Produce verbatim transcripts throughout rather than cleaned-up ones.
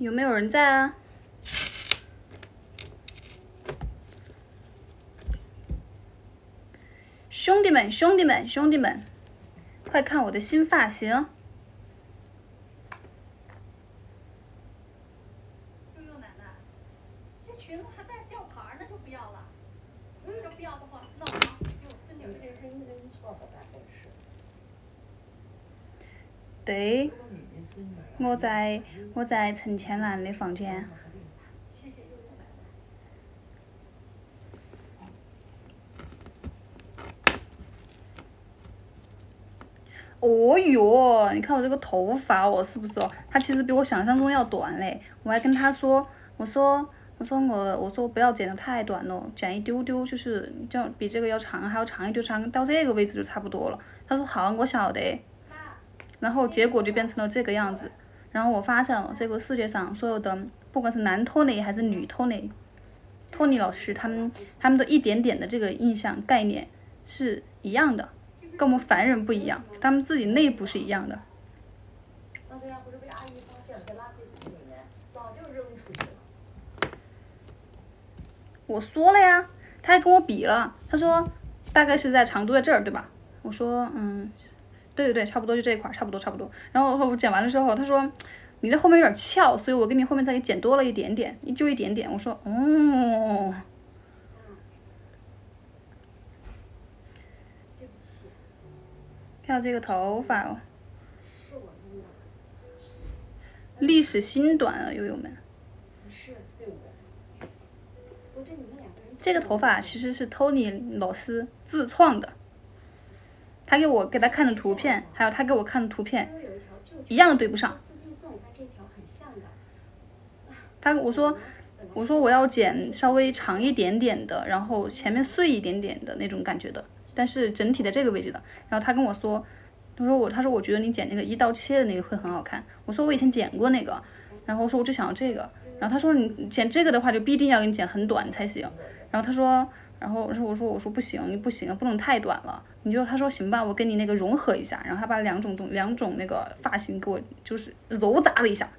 有没有人在啊？兄弟们，兄弟们，兄弟们，快看我的新发型！悠悠奶奶，这裙子还带吊牌呢，就不要了。要不要的话，那我给我孙女儿扔扔扔错了吧，真是。对，我在我在陈千兰的房间。哦哟，你看我这个头发哦，是不是哦？它其实比我想象中要短嘞。我还跟他说，我说我说我我说不要剪得太短了，剪一丢丢，就是这样比这个要长，还要长一丢长，到这个位置就差不多了。他说好，我晓得。然后结果就变成了这个样子。然后我发现了，这个世界上所有的，不管是男托尼还是女托尼，托尼老师他们他们的一点点的这个印象概念是一样的。跟我们凡人不一样，他们自己内部是一样的。刚才要不是被阿姨发现了，在垃圾桶里面早就扔出去了。我说了呀，他还跟我比了，他说大概是在长度在这儿，对吧？我说嗯，对对对，差不多就这一块，差不多差不多。然后我剪完了之后，他说你这后面有点翘，所以我给你后面再给剪多了一点点，就一点点。我说哦。看这个头发哦，历史新短啊，友友们。这个头发其实是 Tony 老师自创的，他给我给他看的图片，还有他给我看的图片，一样的对不上。他我说我说我要剪稍微长一点点的，然后前面碎一点点的那种感觉的。但是整体在这个位置的，然后他跟我说，他说我，他说我觉得你剪那个一刀切的那个会很好看。我说我以前剪过那个，然后我说我就想要这个，然后他说你剪这个的话就必定要给你剪很短才行。然后他说，然后我说我说我说不行，你不行，不能太短了。你就他说行吧，我跟你那个融合一下，然后他把两种东两种那个发型给我就是揉杂了一下，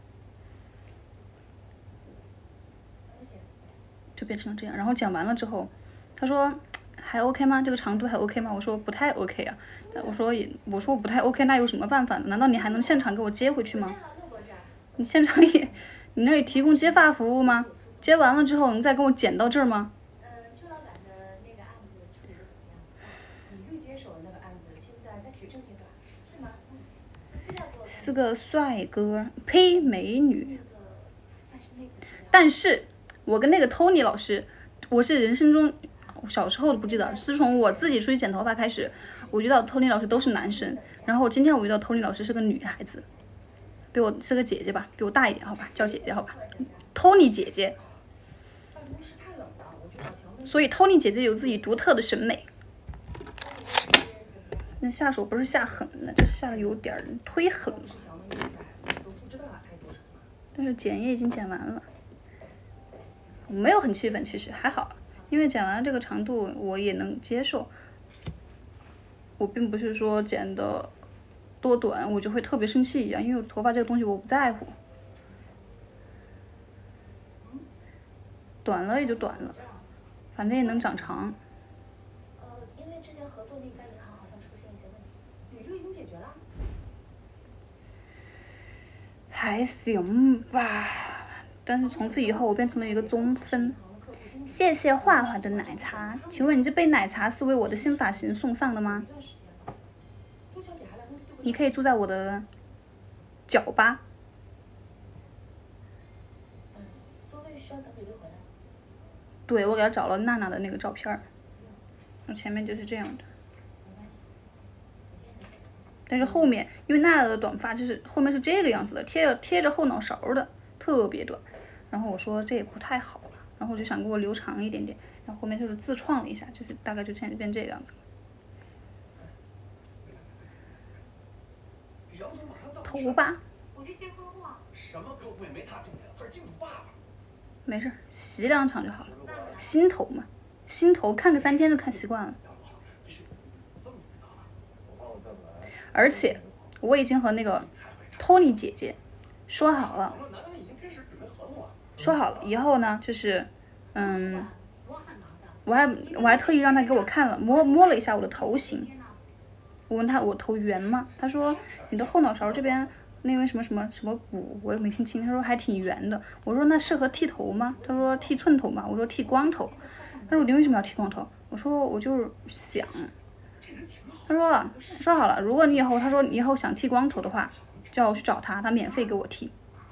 就变成了这样。然后剪完了之后，他说。还 OK 吗？这个长度还 OK 吗？我说不太 OK 啊。我说也，我说我不太 OK，那有什么办法呢？难道你还能现场给我接回去吗？你现场也，你那里提供接发服务吗？接完了之后，你再跟我剪到这儿吗？嗯，周老板的那个案子处理的怎么样？李律接手的那个案子现在在举证阶段，是吗？是个帅哥，呸，美女。但是，我跟那个 Tony 老师，我是人生中。小时候都不记得，自从我自己出去剪头发开始，我遇到 Tony 老师都是男生。然后今天我遇到 Tony 老师是个女孩子，比我是个姐姐吧，比我大一点，好吧，叫姐姐好吧 ，Tony 姐姐。所以 Tony 姐姐有自己独特的审美。那下手不是下狠了，这是下的有点忒狠了。但是剪也已经剪完了，我没有很气愤，其实还好。因为剪完这个长度我也能接受，我并不是说剪的多短我就会特别生气一样，因为我头发这个东西我不在乎，短了也就短了，反正也能长长。呃，因为之前合作那家银行好像出现一些问题，履历已经解决了，还行吧。但是从此以后我变成了一个中分。谢谢画画的奶茶，请问你这杯奶茶是为我的新发型送上的吗？你可以住在我的脚吧。对，我给他找了娜娜的那个照片，我前面就是这样的。但是后面，因为娜娜的短发就是后面是这个样子的，贴着贴着后脑勺的，特别短。然后我说这也不太好。然后我就想给我留长一点点，然后后面就是自创了一下，就是大概就现在变这个样子。头吧。我去接客户啊。什么客户也没他重要，他是金主爸爸。没事，洗两场就好了。新头嘛，新头看个三天就看习惯了。而且我已经和那个 Tony 姐姐说好了， 说好了以后呢，就是，嗯，我还我还特意让他给我看了，摸摸了一下我的头型。我问他我头圆吗？他说你的后脑勺这边那个什么什么什么骨，我也没听清。他说还挺圆的。我说那适合剃头吗？他说剃寸头嘛。我说剃光头。他说你为什么要剃光头？我说我就是想。他说了，说好了，如果你以后他说你以后想剃光头的话，叫我去找他，他免费给我剃。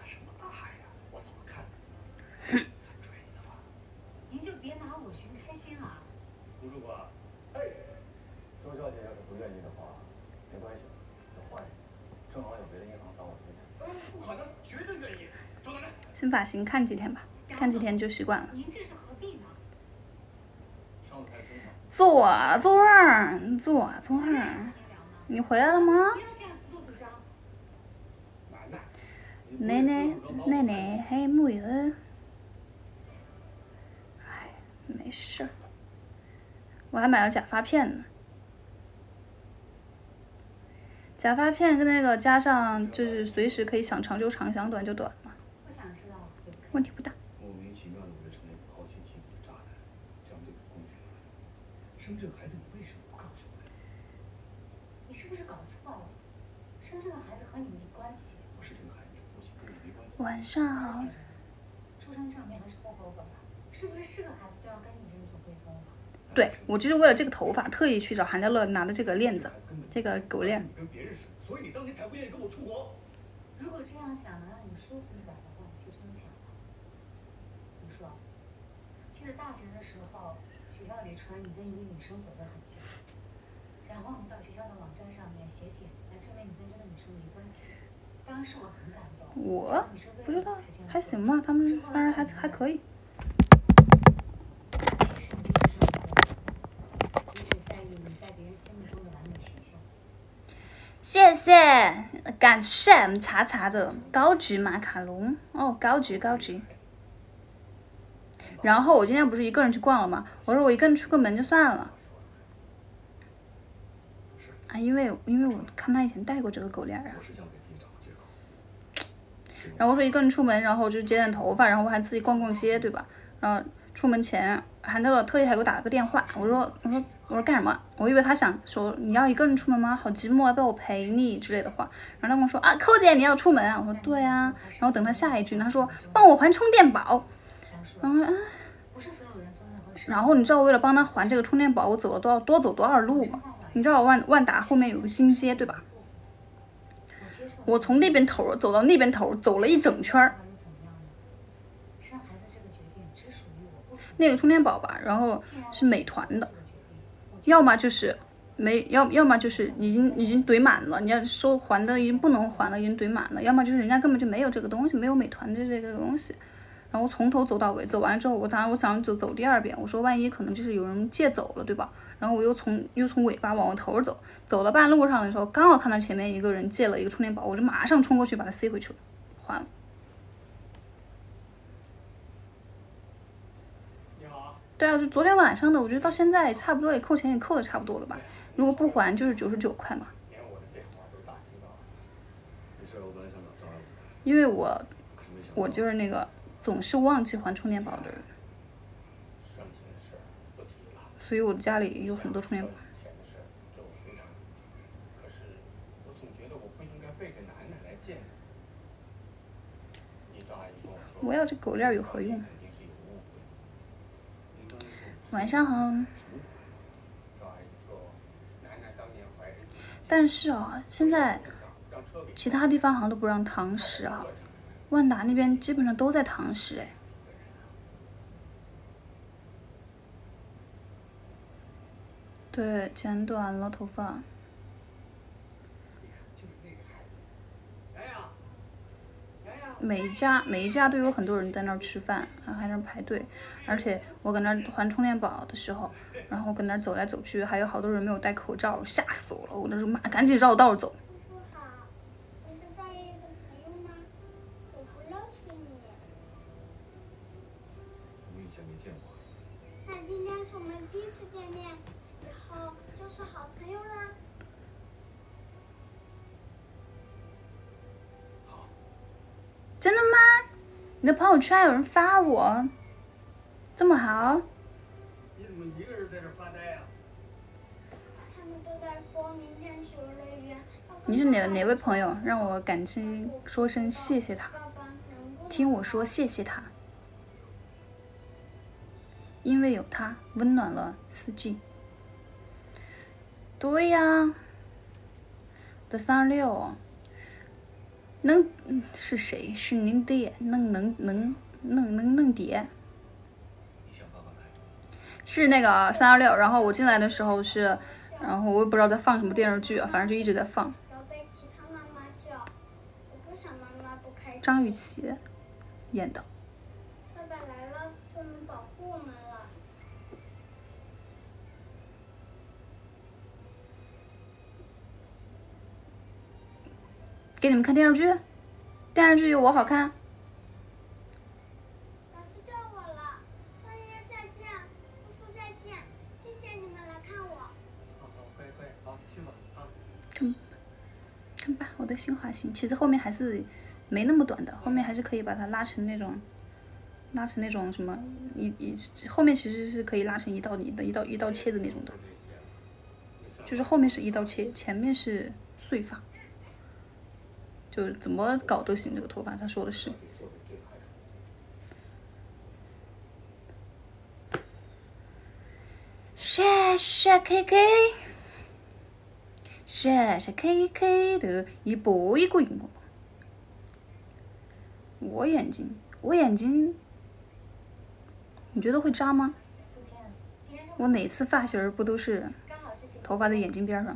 您就别拿我寻开心了。吴主管，哎，周小姐要是不愿意的话，没关系，就换一个。正好有别的银行找我推荐。不可能，绝对愿意。周大人， 先发型看几天吧，看几天就习惯了。 您这是何必呢？上台松吧。 坐啊坐儿，坐啊坐儿。你回来了吗？ 不要这样自作主张。 奶奶奶奶还没有。哎，没事。我还买了假发片呢。假发片跟那个加上，就是随时可以想长就长，想短就短嘛。 不想知道， 问题不大。 莫名其妙的为了成为抛弃妻子的渣男，这样对我公爵了。生这个孩子你为什么不告诉我？你是不是搞错了？生这个孩子和你没关系。不是这个孩子的父亲，跟你没关系。 晚上好。 出生证明还是户口本吧？是不是是个孩子都要跟你认祖归宗了？ 对，我就是为了这个头发，特意去找韩家乐拿的这个链子，这个狗链。 跟别人熟，所以你当年才不愿意跟我出国。如果这样想能让你舒服一点的话，你就这么想吧。你说，记得大学的时候，学校里传你跟一个女生走得很像，然后你到学校的网站上面写帖子来证明你跟这个女生没关系。当时我很感动。 我不知道，还行吧，他们当然还还可以。谢谢，感谢茶茶的高级马卡龙哦，高级高级。然后我今天不是一个人去逛了吗？我说我一个人出个门就算了。啊，因为因为我看他以前戴过这个狗链啊。然后我说一个人出门，然后就剪剪头发，然后我还自己逛逛街，对吧？然后出门前，韩德乐特意还给我打了个电话，我说我说我说干什么？我以为他想说你要一个人出门吗？好寂寞，要不要我陪你之类的话。然后他跟我说啊，寇姐你要出门啊？我说对啊。然后等他下一句，他说帮我还充电宝。然后啊，然后你知道我为了帮他还这个充电宝，我走了多少多走多少路吗？你知道万万达后面有个金街对吧？我从那边头走到那边头，走了一整圈儿。那个充电宝吧，然后是美团的，要么就是没要，要么就是已经已经怼满了，你要收还的已经不能还了，已经怼满了，要么就是人家根本就没有这个东西，没有美团的这个东西。然后从头走到尾，走完了之后，我当然我想走走第二遍，我说万一可能就是有人借走了，对吧？然后我又从又从尾巴往我头走，走到半路上的时候，刚好看到前面一个人借了一个充电宝，我就马上冲过去把它塞回去了，还了。 你好。 对啊，是昨天晚上的，我觉得到现在差不多也扣钱也扣的差不多了吧？如果不还就是九十九块嘛。因为我我就是那个总是忘记还充电宝的人。所以我家里有很多充电宝。我要这狗链有何用？晚上好。但是啊，现在其他地方好像都不让堂食啊，万达那边基本上都在堂食哎。对，剪短了头发。每一家每一家都有很多人在那儿吃饭，还在那儿排队，而且我搁那儿还充电宝的时候，然后跟那儿走来走去，还有好多人没有戴口罩，吓死我了！我那时候妈赶紧绕道走。 那今天是我们第一次见面，以后就是好朋友啦。 真的吗？ 你的朋友圈有人发我，这么好？ 你怎么一个人在这发呆呀？ 他们都在说明天去游乐园。 你是哪哪位朋友？让我感激说声谢谢他，听我说谢谢他，因为有他温暖了四季。对呀，的三十六，能是谁？是您爹，能能能能能能爹。是那个三十六，然后我进来的时候是，然后我也不知道在放什么电视剧啊，反正就一直在放。张雨绮演的。 爸爸来了，就能保护我们了。 给你们看电视剧，电视剧有我好看。 老师叫我了，三爷再见，叔叔再见，谢谢你们来看我。 好好，乖乖，好，去吧啊。 看，看吧，我的新发型，其实后面还是没那么短的，后面还是可以把它拉成那种，拉成那种什么一一，后面其实是可以拉成一刀一的一刀一刀切的那种的，就是后面是一刀切，前面是碎发。就怎么搞都行，这个头发他说的是。谢谢 K K， 谢谢 K K 的一波一个荧光棒。我眼睛，我眼睛，你觉得会扎吗？我哪次发型不都是头发在眼睛边上？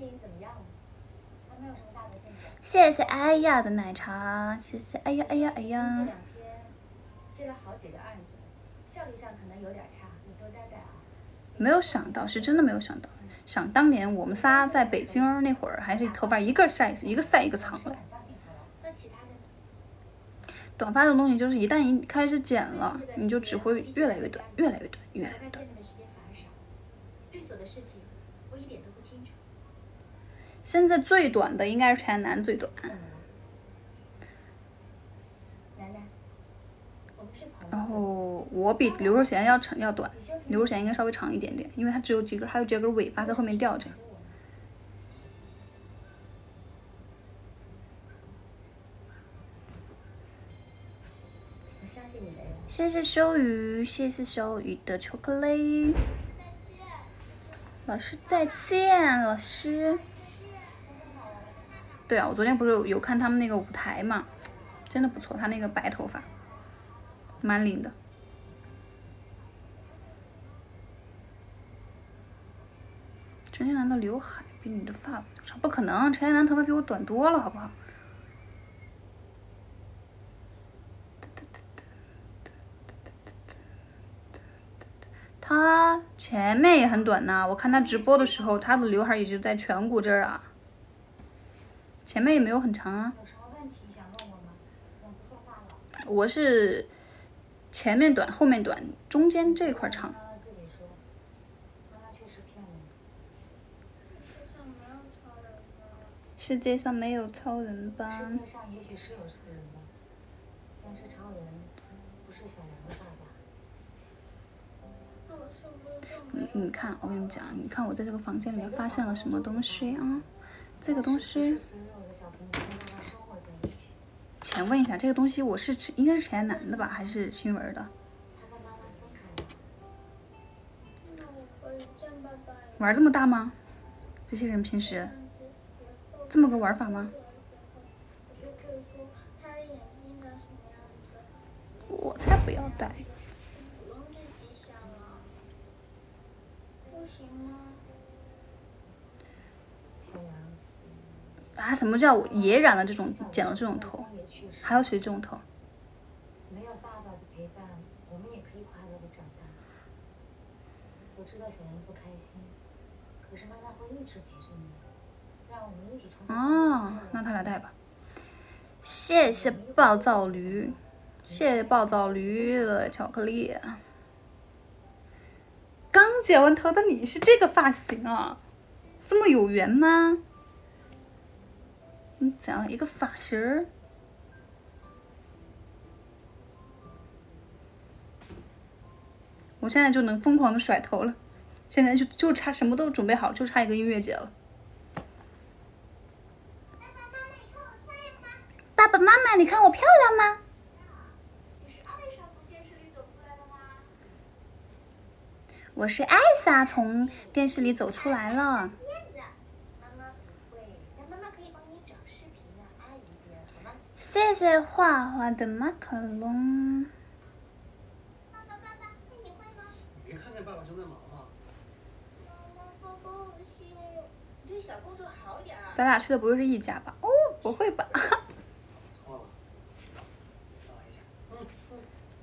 谢谢哎呀的奶茶，谢谢哎呀哎呀哎呀。 这两天接了好几个案子，效率上可能有点差，你多待待啊。 没有想到，是真的没有想到。想当年我们仨在北京那会儿，还是头发一个晒一个晒一个长的。 那其他的？ 短发的东西就是一旦一开始剪了，你就只会越来越短，越来越短，越来越短。 律所的事情我一点都不清楚。 现在最短的应该是陈楠最短。然后我比刘若贤要长要短，刘若贤应该稍微长一点点，因为它只有几根，还有这根尾巴在后面吊着。谢谢修鱼，谢谢修鱼的巧克力。老师再见，老师。对啊，我昨天不是有有看他们那个舞台嘛，真的不错，他那个白头发，蛮灵的。陈建南的刘海比你的发长，不可能，陈建南头发比我短多了，好不好？他前面也很短呐，我看他直播的时候，他的刘海也就在颧骨这儿啊。前面也没有很长啊。 有什么问题想问我吗？我不说话了。 我是前面短，后面短，中间这块长。 妈妈自己说，妈妈确实骗我。 世界上没有超人吧？ 世界上也许是有超人的，但是超人不是小杨的爸爸。 你你看，我跟你讲，你看我在这个房间里面发现了什么东西啊？这个东西，请问一下，这个东西我是应该是陈楠的吧，还是新闻的？玩这么大吗？这些人平时这么个玩法吗？我才不要戴。啊，什么叫我也染了这种剪了这种头？还有谁这种头？ 没有爸爸的陪伴，我们也可以快乐的长大。我知道小杨不开心，可是妈妈会一直陪着你，让我们一起重新。 哦，那他来戴吧。谢谢暴躁驴，谢谢暴躁驴的巧克力。刚剪完头的你是这个发型啊？这么有缘吗？你剪了一个发型儿， 我现在就能疯狂的甩头了，现在就就差什么都准备好，就差一个音乐节了。爸爸妈妈，你看我漂亮吗？ 你是艾莎从电视里走出来的吗？ 我是艾莎从电视里走出来了。 燕子，妈妈不会，但妈妈可以帮你找视频的阿姨的，好吗？ 谢谢画画的马卡龙。 爸爸，爸爸，那你会吗？ 你没看见爸爸正在忙吗？ 妈妈，爸爸，我需要有。你对小公主好点儿。 咱俩去的不会是一家吧？哦，不会吧？ 错了，等一下，嗯嗯，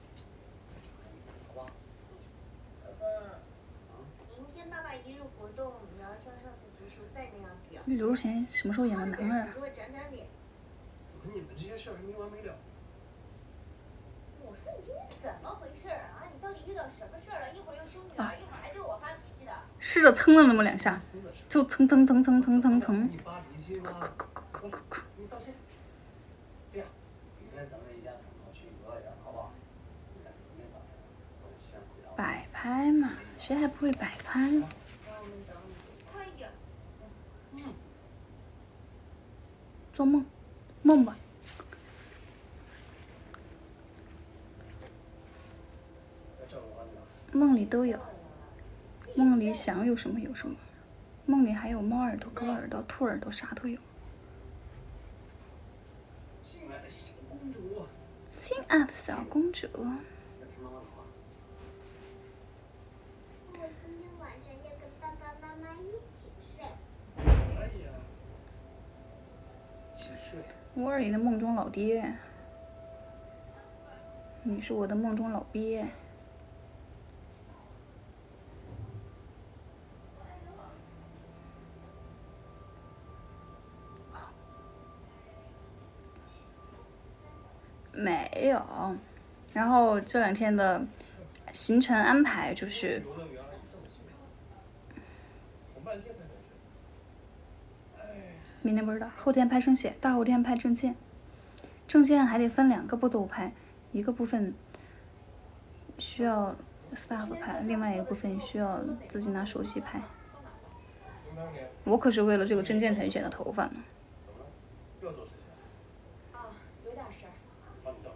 好吧。 哥哥，明天爸爸一日活动，你要像上次足球赛那样表现。 刘贤什么时候演的男二啊？ 给我长长脸。 怎么你们这些事儿还没完没了？ 我说你今天怎么回事啊？你到底遇到什么事儿了？一会儿又凶女儿，一会儿还对我发脾气的。 试着蹭了那么两下，就蹭蹭蹭蹭蹭蹭蹭。 你发脾气吗？你道歉。对呀，明天咱们一家三口去游乐园，好不好？你看明天早上我就先回到。 摆拍嘛，谁还不会摆拍？ 让我们等你，快一点。 嗯。 做梦，梦吧。梦里都有，梦里想有什么有什么，梦里还有猫耳朵、狗耳朵、兔耳朵，啥都有。 亲爱的小公主。 亲爱的小公主。 要听妈妈的话。 我今天晚上要跟爸爸妈妈一起睡。 可以啊。一起睡。 我是你的梦中老爹，你是我的梦中老鳖。没有，然后这两天的行程安排就是明天不知道，后天拍生写，大后天拍证件。证件还得分两个步骤拍，一个部分需要 staff 拍，另外一个部分需要自己拿手机拍。我可是为了这个证件才去剪的头发呢。 又做事情。 啊，有点事儿。 帮你照。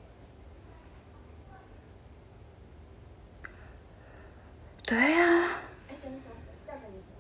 对呀、啊。 哎，行了行了，到这就行了。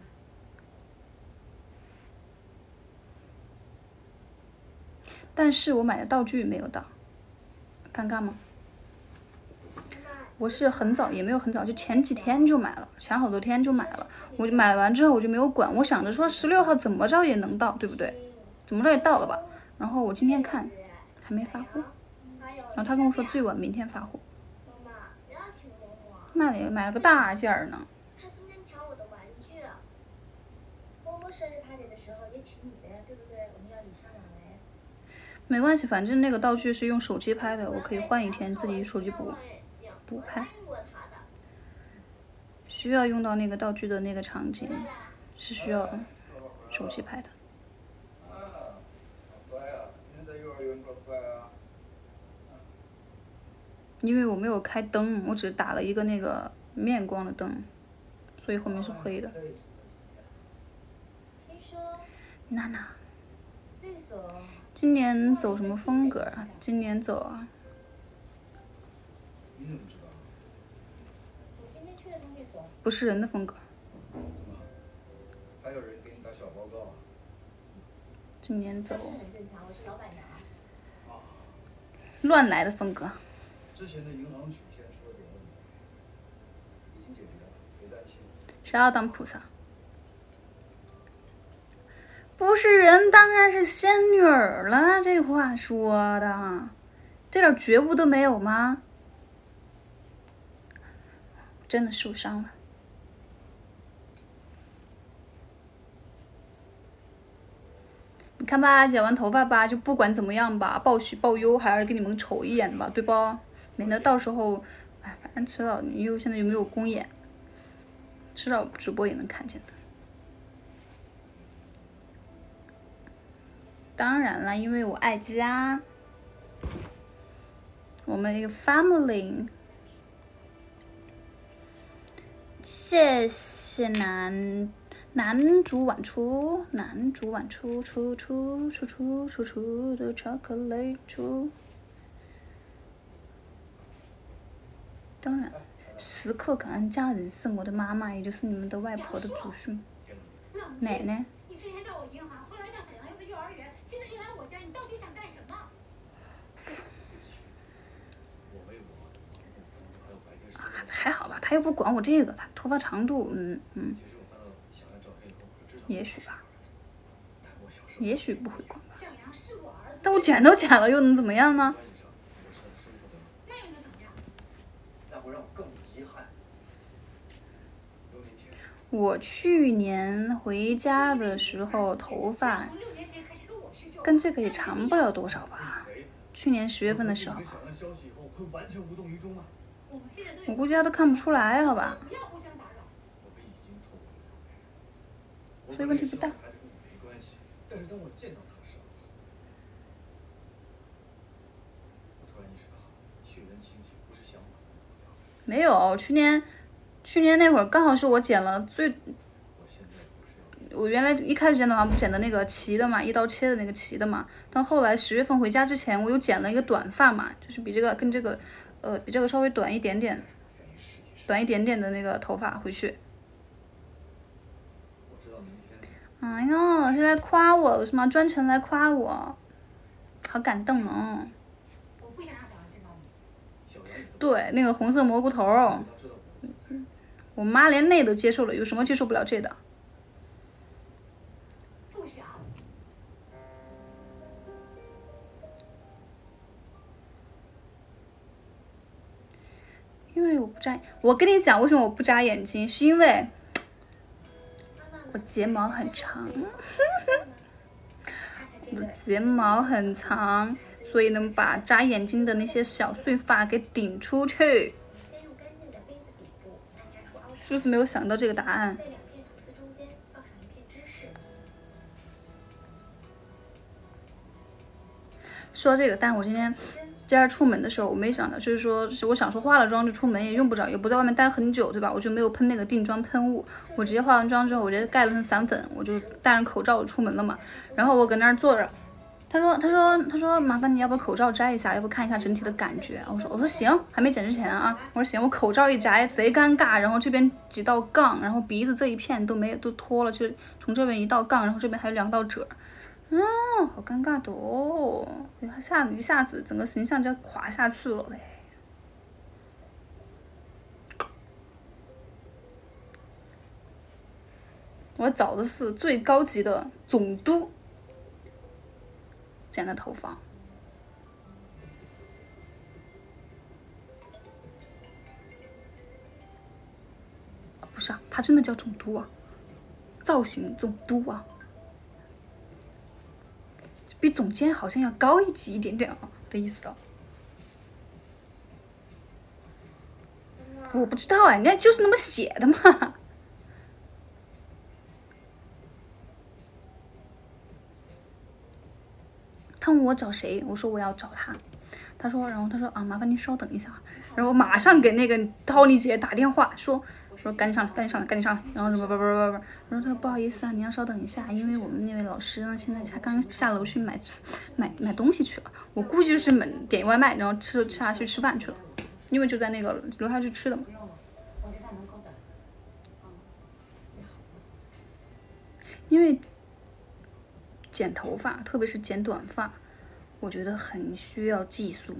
但是我买的道具没有到，尴尬吗？我是很早，也没有很早，就前几天就买了，前好多天就买了。我买完之后我就没有管，我想着说十六号怎么着也能到，对不对？怎么着也到了吧。然后我今天看还没发货，然后他跟我说最晚明天发货。 妈妈，不要请默默。 买了买了个大件儿呢。 他今天抢我的玩具。默默生日派对的时候也请你的呀，对不对？我们要礼尚往来。 没关系，反正那个道具是用手机拍的，我可以换一天自己手机补补拍。需要用到那个道具的那个场景，是需要手机拍的。 啊，好乖啊！今天在幼儿园可乖啊。 因为我没有开灯，我只打了一个那个面光的灯，所以后面是黑的。 听说娜娜， 律所今年走什么风格啊？今年走啊？ 你怎么知道？ 我今天去了趟律所。 不是人的风格。 怎么？还有人给你打小报告啊？ 今年走这很正常，我是老板娘。 啊。 乱来的风格。 之前的银行曲线出了点问题，已经解决了，别担心。 谁要当菩萨？不是人，当然是仙女儿了。这话说的，这点觉悟都没有吗？真的受伤了。你看吧，剪完头发吧，就不管怎么样吧，报喜报忧还是给你们瞅一眼吧，对不？免得到时候，哎，反正迟早你又现在又没有公演，迟早直播也能看见的。当然了，因为我爱家，我们一个 family。 谢谢男男主晚出，男主晚出出出出出出出的巧克力出。当然，时刻感恩家人是我的妈妈，也就是你们的外婆的祖训。奶奶。 你之前到我银行，后来到沈阳又的幼儿园，现在又来我家，你到底想干什么？ 还好吧，他又不管我这个，他头发长度，嗯嗯，也许吧，也许不会管吧。但我剪都剪了，又能怎么样呢？ 那又能怎么样？ 那会让我更遗憾。 我去年回家的时候，头发跟这个也长不了多少吧。去年十月份的时候，我估计他都看不出来，好吧？所以问题不大。 但是当我见到他的时候，我突然意识到，血缘亲戚不是想法的目标。 没有，去年，去年那会儿刚好是我剪了最，我原来一开始剪的话不剪的那个齐的嘛，一刀切的那个齐的嘛。但后来十月份回家之前，我又剪了一个短发嘛，就是比这个跟这个，呃，比这个稍微短一点点，短一点点的那个头发回去。哎呦，是来夸我是吗？专程来夸我，好感动哦。 我不想让小杨见到你。 对，那个红色蘑菇头，我妈连那都接受了，有什么接受不了这的？ 不想。 因为我不眨，我跟你讲，为什么我不眨眼睛，是因为我睫毛很长，我的睫毛很长，所以能把眨眼睛的那些小碎发给顶出去。是不是没有想到这个答案？说到这个，但是我今天今儿出门的时候，我没想到，就是说，我想说化了妆就出门也用不着，也不在外面待很久，对吧？我就没有喷那个定妆喷雾，我直接化完妆之后，我直接盖了层散粉，我就戴上口罩我出门了嘛。然后我搁那儿坐着，他说，他说，他说，麻烦你要把口罩摘一下，要不看一下整体的感觉。我说，我说行，还没剪之前啊，我说行，我口罩一摘，贼尴尬，然后这边几道杠，然后鼻子这一片都没都脱了，就从这边一道杠，然后这边还有两道褶。嗯，好尴尬的哦，一下子一下子整个形象就要垮下去了嘞。我找的是最高级的总督剪的头发，不是啊，他真的叫总督啊，造型总督啊。比总监好像要高一级一点点啊的意思哦，我不知道哎，人家就是那么写的嘛。他问我找谁，我说我要找他，他说，然后他说啊，麻烦您稍等一下，然后马上给那个涛妮姐打电话说。说赶紧上来，赶紧上来，赶紧上来，然后什么叭叭叭叭，然后他说不好意思啊，你要稍等一下，因为我们那位老师呢，现在他刚下楼去买买买东西去了，我估计就是买点外卖，然后吃下去吃饭去了，因为就在那个楼下去吃的嘛。因为剪头发，特别是剪短发，我觉得很需要技术。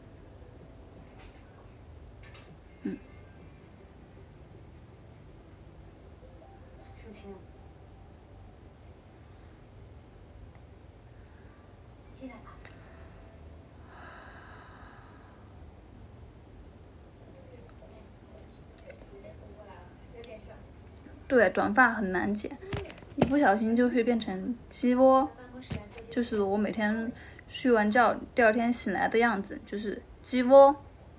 对，短发很难剪，一不小心就会变成鸡窝，就是我每天睡完觉第二天醒来的样子，就是鸡窝。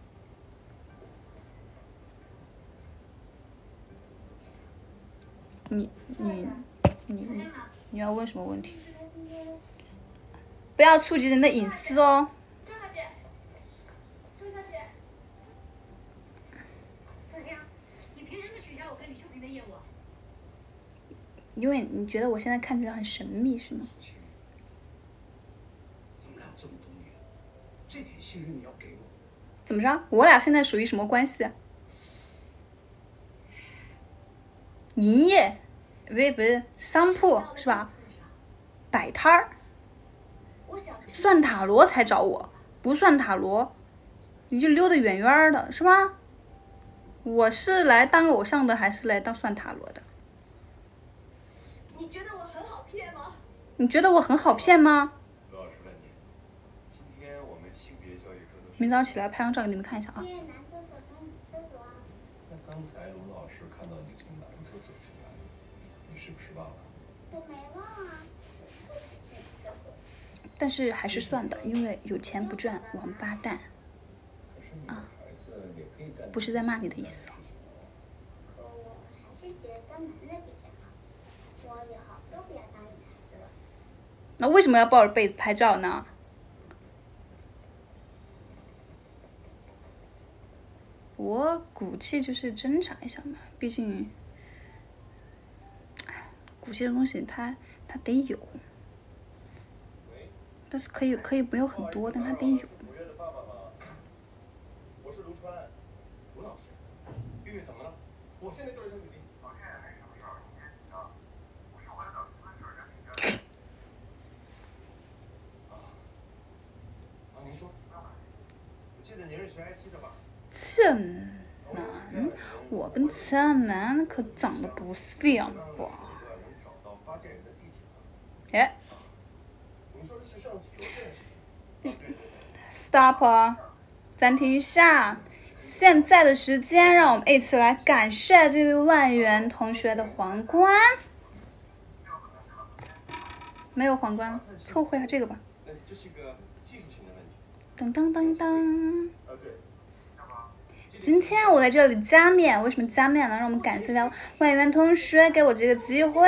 你你你你要问什么问题？不要触及人的隐私哦。 周小姐，周小姐，子晴，你凭什么取消我我跟李秀萍的业务。 因为你觉得我现在看起来很神秘是吗？ 咱们俩这么多年，这点信任你要给我。 怎么着？我俩现在属于什么关系？营业，不是不是商铺是吧？摆摊儿，算塔罗才找我，不算塔罗，你就溜得远远的是吧？我是来当偶像的，还是来当算塔罗的？ 你觉得我很好骗吗？ 你觉得我很好骗吗？ 罗老师问你，今天我们性别教育课的。 明早起来拍张照给你们看一下啊。 去男厕所跟女厕所啊。 那刚才罗老师看到你从男厕所出来，你是不是忘了？ 我没忘啊。 但是还是算的，因为有钱不赚，王八蛋。啊，不是在骂你的意思。 可我还是觉得当男的比较好。我以后都不要当女孩子了。 那为什么要抱着被子拍照呢？我骨气就是挣扎一下嘛，毕竟，哎，骨气的东西它它得有，但是可以可以没有很多，但它得有。 五月的爸爸吗？我是卢川，卢老师。玉玉怎么了？我现在就是小姐弟。老谢没什么事儿，你别紧张。我是我的导师事儿，让你家。啊啊，您说。我记得您是学 I T 的吧？ 这男，我跟这男可长得不像吧？哎 ，Stop， 暂停一下。现在的时间，让我们一起来感谢这位万元同学的皇冠。没有皇冠，凑合一下这个吧。 这是个技术性的问题。 当当当当。 啊，对。 今天我在这里加冕，为什么加冕呢？让我们感谢一下万元同学给我这个机会，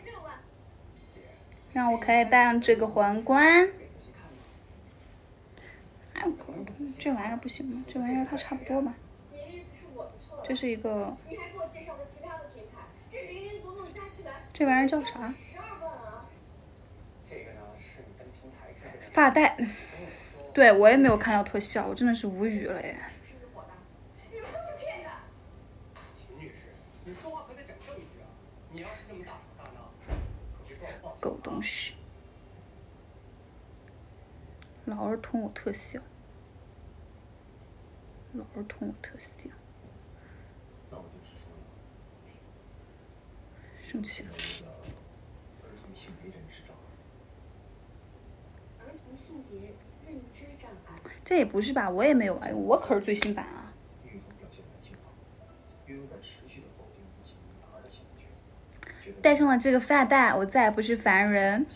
让我可以戴上这个皇冠。哎，这玩意儿不行吗？这玩意儿它差不多吧。这是一个。 你还给我介绍个其他的品牌，这零零总总加起来， 这玩意儿叫啥？ 十二万啊！ 这个呢是你跟平台开的。 发带。对我也没有看到特效，我真的是无语了耶。 你们都是骗的。 秦女士，你说话可得讲证据啊！你要是这么大吵大闹，可别怪我报警。 狗东西，老儿捅我特效，老儿捅我特效， 那我就是说了， 生气了。 儿童性别认知障碍。 儿童性别认知障碍。 这也不是吧？我也没有啊，我可是最新版啊。 玉彤表现很惊慌，又在持续的否定自己女儿的性别角色。 戴上了这个发带，我再也不是凡人。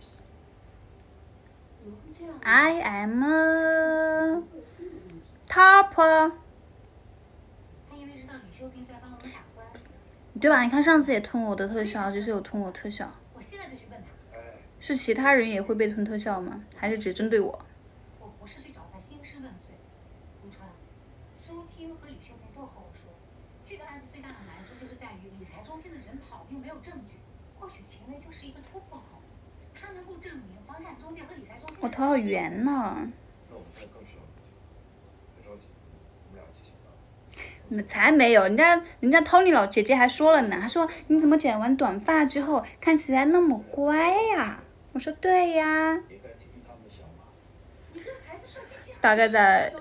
怎么会这样 I am a top， 他因为知道李秀萍在帮我们打官司， 对吧？你看上次也吞我的特效，这次有吞我特效， 我现在就去问他。 是其他人也会被吞特效吗？还是只针对我？ 我不是去找他兴师问罪。陆川，苏青和李秀萍都和我说，这个案子最大的难处就是在于理财中心的人跑，并没有证据。或许秦薇就是一个突破口，他能够证明房产中介和理财中心。 我头好圆呢。 那我们现在更需要你，别着急，我们俩一起想办法。 那才没有，人家人家 Tony 老姐姐还说了呢，她说你怎么剪完短发之后看起来那么乖呀？我说对呀。 也该听听他们的想法。 你跟孩子说这些。 大概在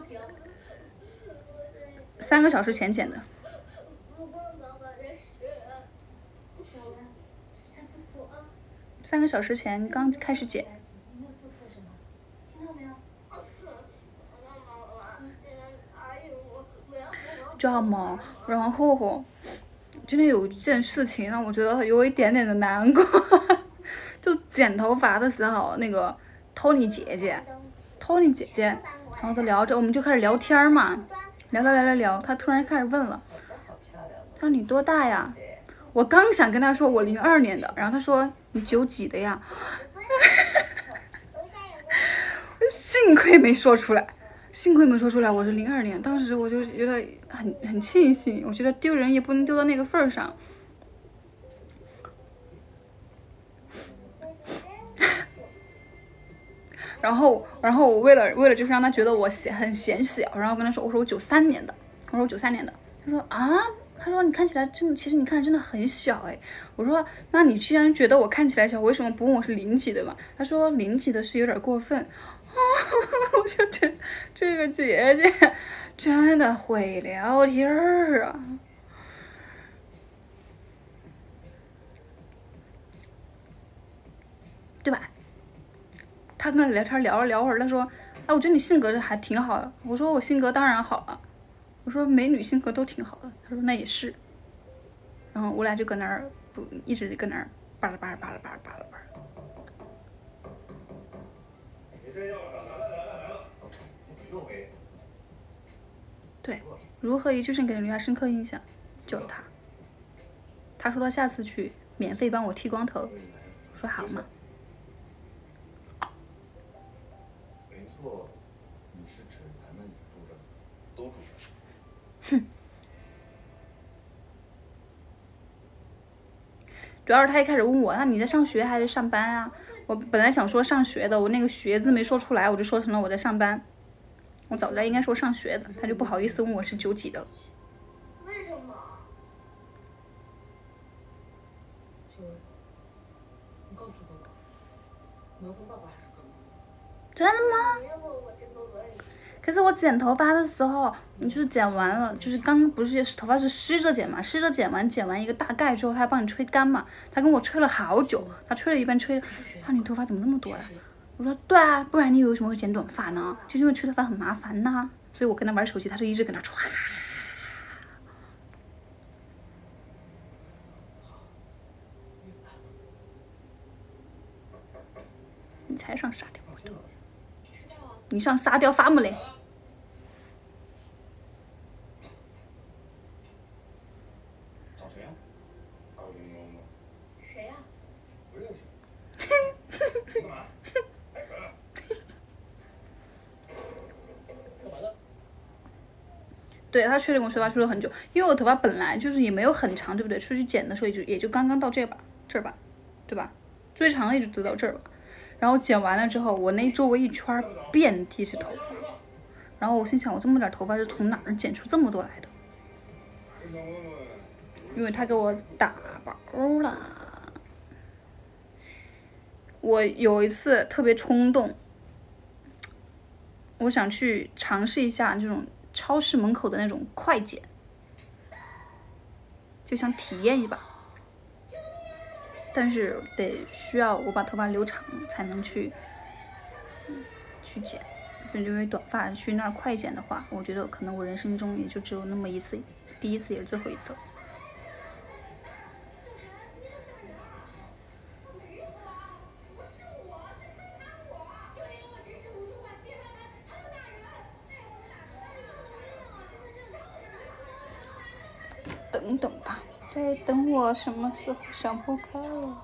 三个小时前剪的。 不关爸爸的事。小文，他不服啊。 三个小时前刚开始剪。 你没有做错什么，听到没有？ 知道吗？然后真的有一件事情让我觉得有一点点的难过，就剪头发的时候，那个 Tony 姐姐 ，Tony 姐姐，然后她聊着，我们就开始聊天嘛，聊聊聊聊聊，她突然开始问了，她说你多大呀？我刚想跟她说我零二年的，然后她说你九几的呀？幸亏没说出来， 幸亏没说出来我是零二年，当时我就觉得很很庆幸，我觉得丢人也不能丢到那个份儿上。然后，然后我为了为了就是让他觉得我显很显小，然后跟他说，我说我九三年的，我说我九三年的，他说啊，他说你看起来真的，其实你看真的很小哎。我说那你既然觉得我看起来小，为什么不问我是零几的嘛？他说零几的是有点过分。我说这这个姐姐真的会聊天儿啊。对吧？他跟我聊天聊着聊会儿，他说：“哎，我觉得你性格还挺好的。”我说：“我性格当然好了。”我说：“美女性格都挺好的。”他说：“那也是。”然后我俩就搁那儿不一直搁那儿巴拉巴拉巴拉巴拉巴拉巴拉。 你这要来了来了来了，你举动为。 对，如何一句声给人留下深刻印象，就是他。他说他下次去免费帮我剃光头，我说好嘛。 没错，你是指咱们住这儿，都住这儿。 哼。主要是他一开始问我，那你在上学还是上班啊？我本来想说上学的，我那个学字没说出来，我就说成了我在上班。我早知道应该说上学的，他就不好意思问我是九几的了。 为什么？ 就你告诉哥哥，你要跟爸爸还是跟妈妈？ 真的吗？ 没有问我这个问题。 可是我剪头发的时候，你就是剪完了，就是刚不是头发是湿着剪嘛，湿着剪完，剪完一个大概之后，他还帮你吹干嘛？他跟我吹了好久，他吹了一半吹，啊，你头发怎么这么多呀？我说对啊，不然你以为为什么会剪短发呢？就是因为吹头发很麻烦呐，所以我跟他玩手机，他就一直跟那唰。你才上沙雕，你上沙雕发么嘞？ 找谁呀？找林嬷嬷。 谁呀？ 不认识。干嘛？太可了。干嘛呢？ 对，他确定我吹发吹了很久，因为我头发本来就是也没有很长，对不对？出去剪的时候也就也就刚刚到这吧，这儿吧，对吧？最长的也就得到这儿吧。然后剪完了之后，我那周围一圈遍地是头发，然后我心想，我这么点头发是从哪儿剪出这么多来的？因为他给我打包了。我有一次特别冲动，我想去尝试一下这种超市门口的那种快剪，就想体验一把。但是得需要我把头发留长才能去、嗯、去剪，因为短发去那儿快剪的话，我觉得可能我人生中也就只有那么一次，第一次也是最后一次了。等等吧，再等我什么时候想不开了。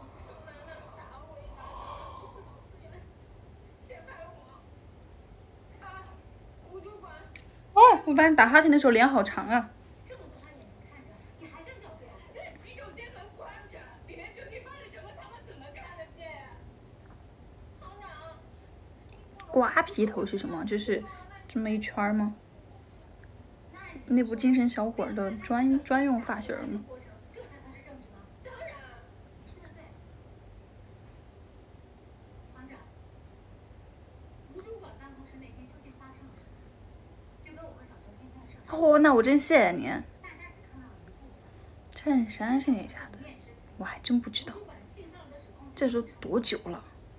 哦，我发现打哈欠的时候脸好长啊。 这么多双眼睛看着，你还想狡辩？洗手间很关着，里面究竟放了什么，他们怎么看得见？好痒。 瓜皮头是什么？就是这么一圈吗？那部《精神小伙》的专专用发型吗？ 这才算是证据吗？当然，说的对。团长，图书馆办公室那天究竟发生了什么？就跟我和小熊今天的事。 哦，那我真谢谢您。 大家只看到了一部分。 衬衫是哪家的？我还真不知道。这都多久了？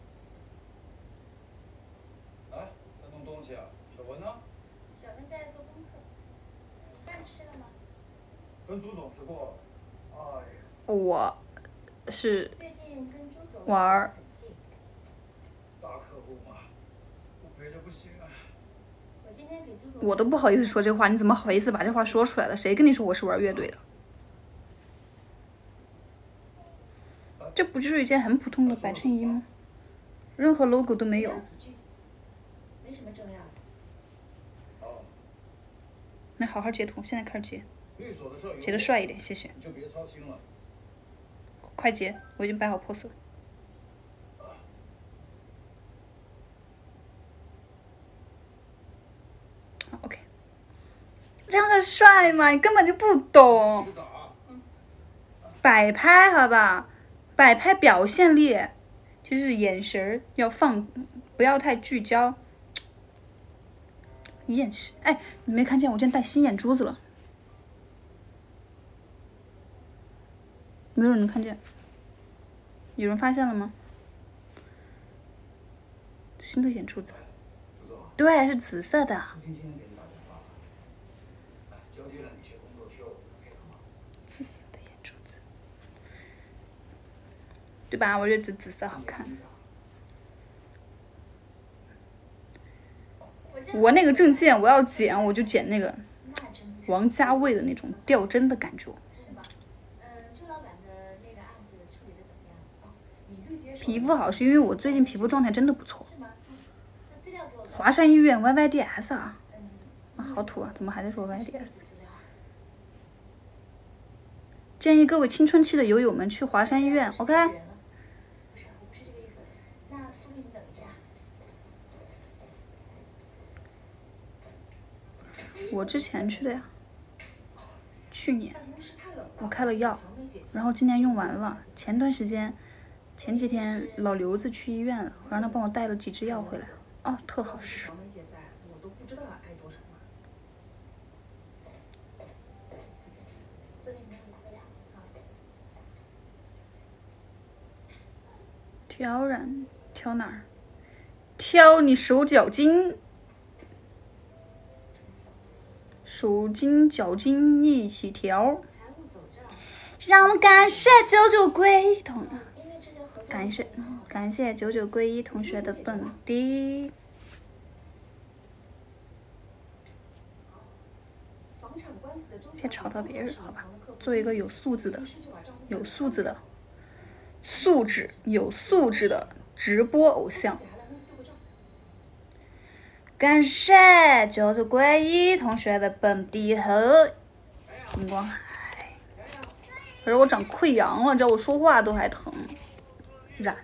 来，再送东西啊。小文呢？ 小文在做功课。饭吃了吗？ 跟朱总吃过。哎呀。 我是最近跟朱总玩儿。 大客户嘛，不陪着不行啊。 我今天给朱总。 我都不好意思说这话，你怎么好意思把这话说出来了？谁跟你说我是玩乐队的？这不就是一件很普通的白衬衣吗？任何 logo 都没有。 没什么重要的。 来好好截图，现在开始截， 律所的事儿截的帅一点，谢谢。 你就别操心了。 快截，我已经摆好 pose 了。好 ，OK。这样才帅嘛，你根本就不懂。 洗个澡啊。 摆拍好吧，摆拍表现力，就是眼神儿要放，不要太聚焦。眼神，哎，你没看见我今天戴新眼珠子了？没有人能看见，有人发现了吗？新的眼珠子，对，是紫色的。 今天给你打电话，哎，交接了哪些工作需要我配合吗？ 紫色的眼珠子，对吧？我觉得这紫色好看。我那个证件我要剪，我就剪那个王家卫的那种掉帧的感觉。皮肤好是因为我最近皮肤状态真的不错。华山医院 Y Y D S 啊，啊好土啊，怎么还在说 Y Y D S？ 建议各位青春期的友友们去华山医院 ，OK？ 我之前去的呀，去年我开了药，然后今年用完了。前段时间，前几天老刘子去医院了，我让他帮我带了几支药回来，哦，特好使。挑染挑哪儿？挑你手脚筋。手筋脚筋一起调，让我们感谢九九归一同，感谢感谢九九归一同学的本地。先吵到别人好吧，做一个有素质的、有素质的、素质有素质的直播偶像。感谢九九归一同学的本地和荧光海，可是我长溃疡了，叫我说话都还疼。染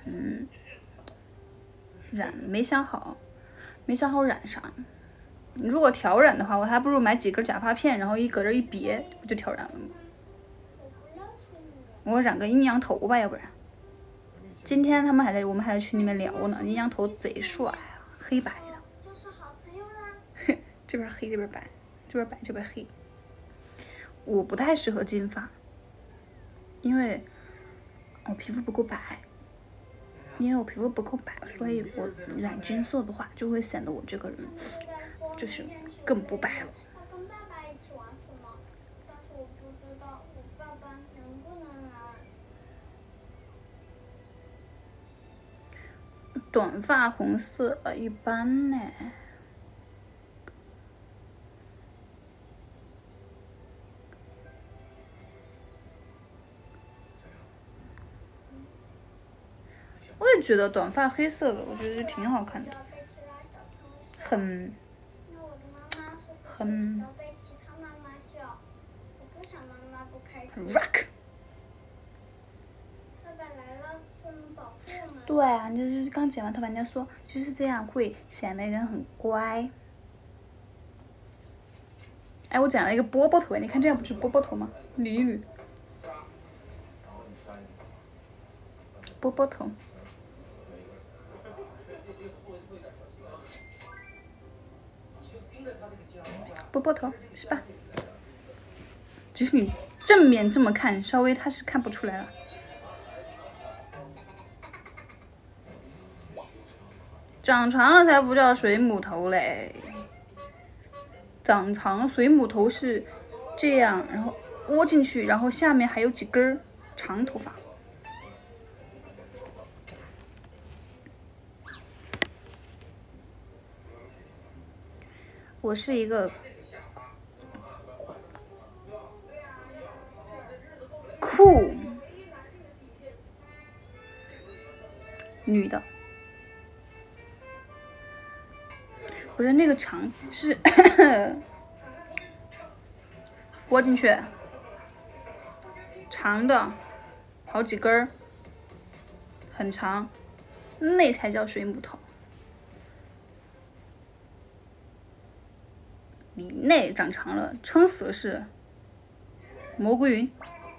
染没想好，没想好染啥。如果调染的话，我还不如买几根假发片，然后一搁这一别，不就调染了吗？我染个阴阳头吧，要不然。今天他们还在，我们还在群里面聊呢，阴阳头贼帅啊，黑白。这边黑，这边白，这边白，这边黑。我不太适合金发，因为我皮肤不够白。因为我皮肤不够白，所以我染金色的话，就会显得我这个人就是更不白了。 他跟爸爸一起玩什么？但是我不知道我爸爸能不能来。 短发红色一般呢。我也觉得短发黑色的，我觉得挺好看的，很很很 rock。对啊，就是刚剪完头发，人家说就是这样会显得人很乖。哎，我剪了一个波波头，你看这样不就是波波头吗？捋一捋，波波头。波波头是吧？只是你正面这么看，稍微它是看不出来了。长长了才不叫水母头嘞，长长水母头是这样，然后窝进去，然后下面还有几根长头发。我是一个酷女的，不是那个长是拨进去，长的，好几根儿，很长，那才叫水母头。你那长长了，撑死了是蘑菇云。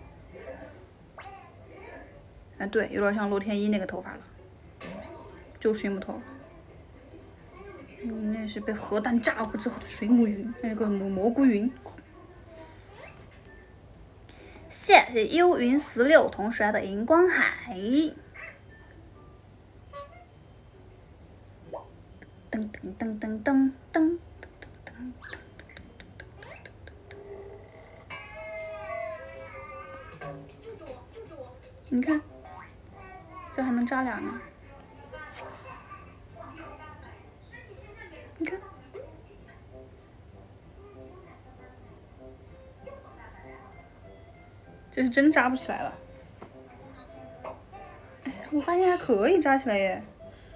哎，对，有点像洛天依那个头法了，就水母头。你那是被核弹炸过之后的水母云，那个蘑蘑菇云。谢谢幽云十六同学的荧光海。噔噔噔噔噔噔。你看，这还能扎俩呢。你看，这是真扎不起来了。哎，我发现还可以扎起来耶。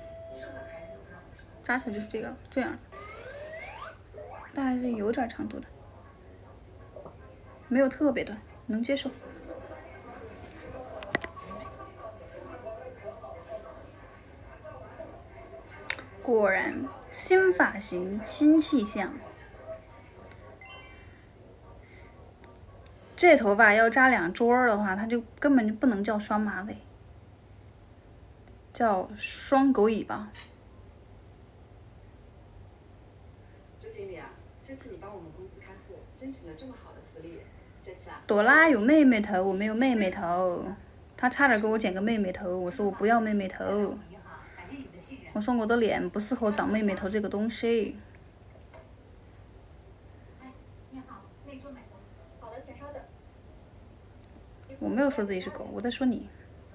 扎起来就是这个，这样，但还是有点长度的，没有特别短，能接受。果然，新发型，新气象。这头发要扎两撮儿的话，它就根本就不能叫双马尾，叫双狗尾巴。 周经理啊，这次你帮我们公司开户，争取了这么好的福利，这次啊。 朵拉有妹妹头，我没有妹妹头，她差点给我剪个妹妹头，我说我不要妹妹头。我说我的脸不适合长妹妹头这个东西。 哎，你好，那桌买的。好的，请稍等。 我没有说自己是狗，我在说你。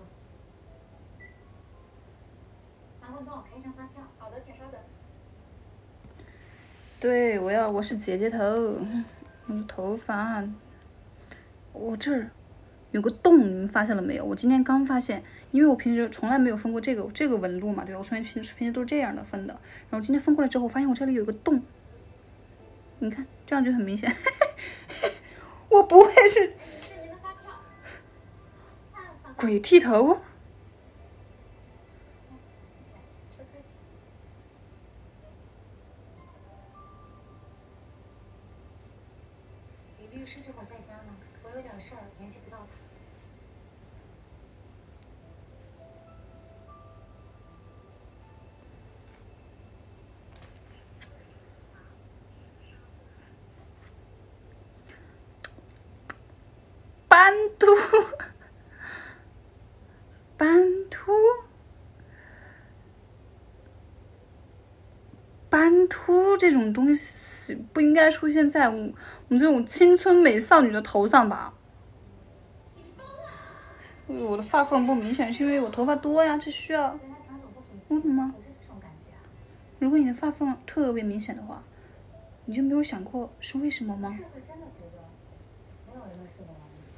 麻烦帮我开一张发票。好的，请稍等。 对，我要我是姐姐头，我的头发，我这儿有个洞，你们发现了没有？我今天刚发现，因为我平时从来没有分过这个这个纹路嘛，对吧？我从来平时平时都是这样的分的，然后今天分过来之后，我发现我这里有个洞，你看这样就很明显。我不会是是您的发票。 鬼剃头？ 谢谢，不客气。李律师这会儿在家呢，我有点事儿联系不到他。 斑秃，斑秃，斑秃这种东西不应该出现在我我们这种青春美少女的头上吧？我的发缝不明显，是因为我头发多呀，这需要。为什么？如果你的发缝特别明显的话，你就没有想过是为什么吗？ 是会真的觉得没有人的事的完美。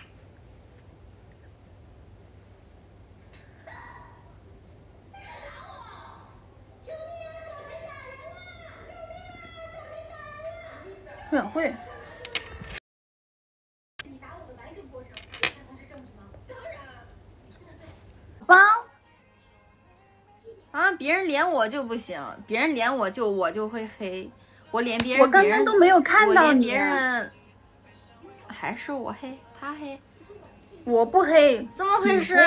委员会。 你打我的完整过程，这才算是证据吗？当然，你说的对。 包啊，别人连我就不行，别人连我就我就会黑，我连别人， 我刚刚都没有看到你， 别人还是我黑，他黑， 我不黑， 怎么回事？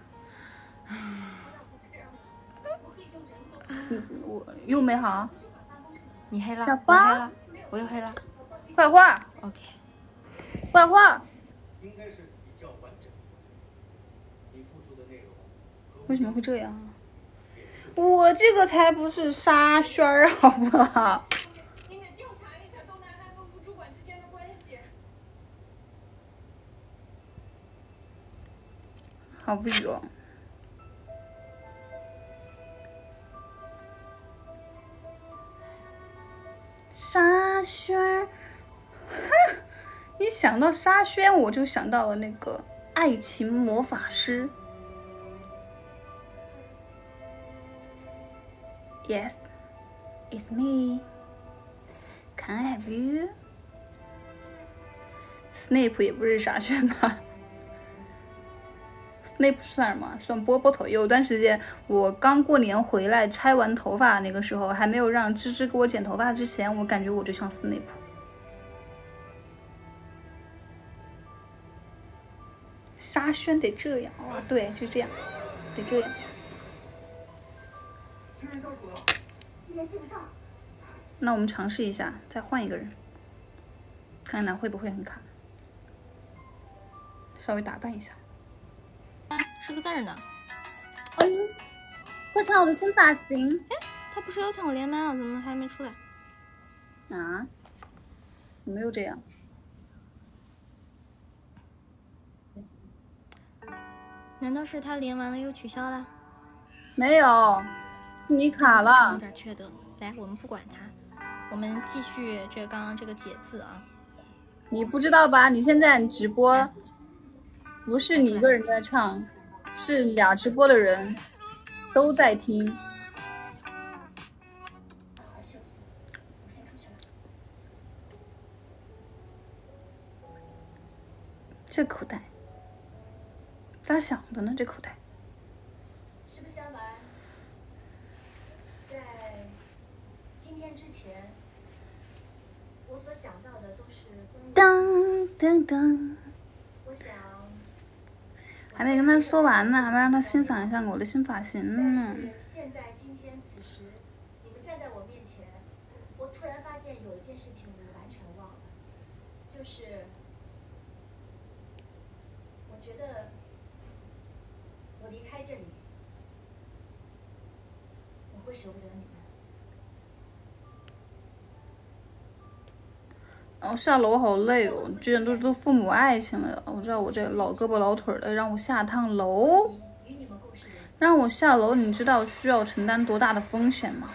我又没好， 你黑了， 小包我黑了，我又黑了， 坏话 ，OK， 坏话， 应该是比较完整。你付出的内容为什么会这样啊？我这个才不是沙宣儿，好不好？ 您得调查一下周楠楠跟副主管之间的关系。 好无语哦。沙宣儿，哼！一想到沙宣，我就想到了那个爱情魔法师。Yes, it's me. Can I have you? Snape 也不是傻炫吧 ？Snape 算什么？算波波头。有段时间我刚过年回来拆完头发，那个时候还没有让芝芝给我剪头发之前，我感觉我就像 Snape。沙宣得这样啊，对，就这样，得这样。那我们尝试一下，再换一个人，看看会不会很卡。稍微打扮一下。 是个字儿呢。 哎呦，快看我的新发型！ 哎，他不是邀请我连麦了，怎么还没出来？ 啊？有没有这样？ 难道是他连完了又取消了？ 没有，是你卡了。 有点缺德。来，我们不管他，我们继续这个刚刚这个解字啊。 你不知道吧？你现在直播，不是你一个人在唱，是俩直播的人都在听。这口袋咋想的呢？这口袋实不相瞒，在今天之前，我所想到的都是当当当。 我想还没跟他说完呢，还没让他欣赏一下我的新发型呢。 但是现在今天此时，你们站在我面前，我突然发现有一件事情我完全忘了，就是我觉得我离开这里，我会舍不得你们。 哦，下楼好累哦，居然都都父母爱情了。我知道我这老胳膊老腿的，让我下趟楼，让我下楼，你知道需要承担多大的风险吗？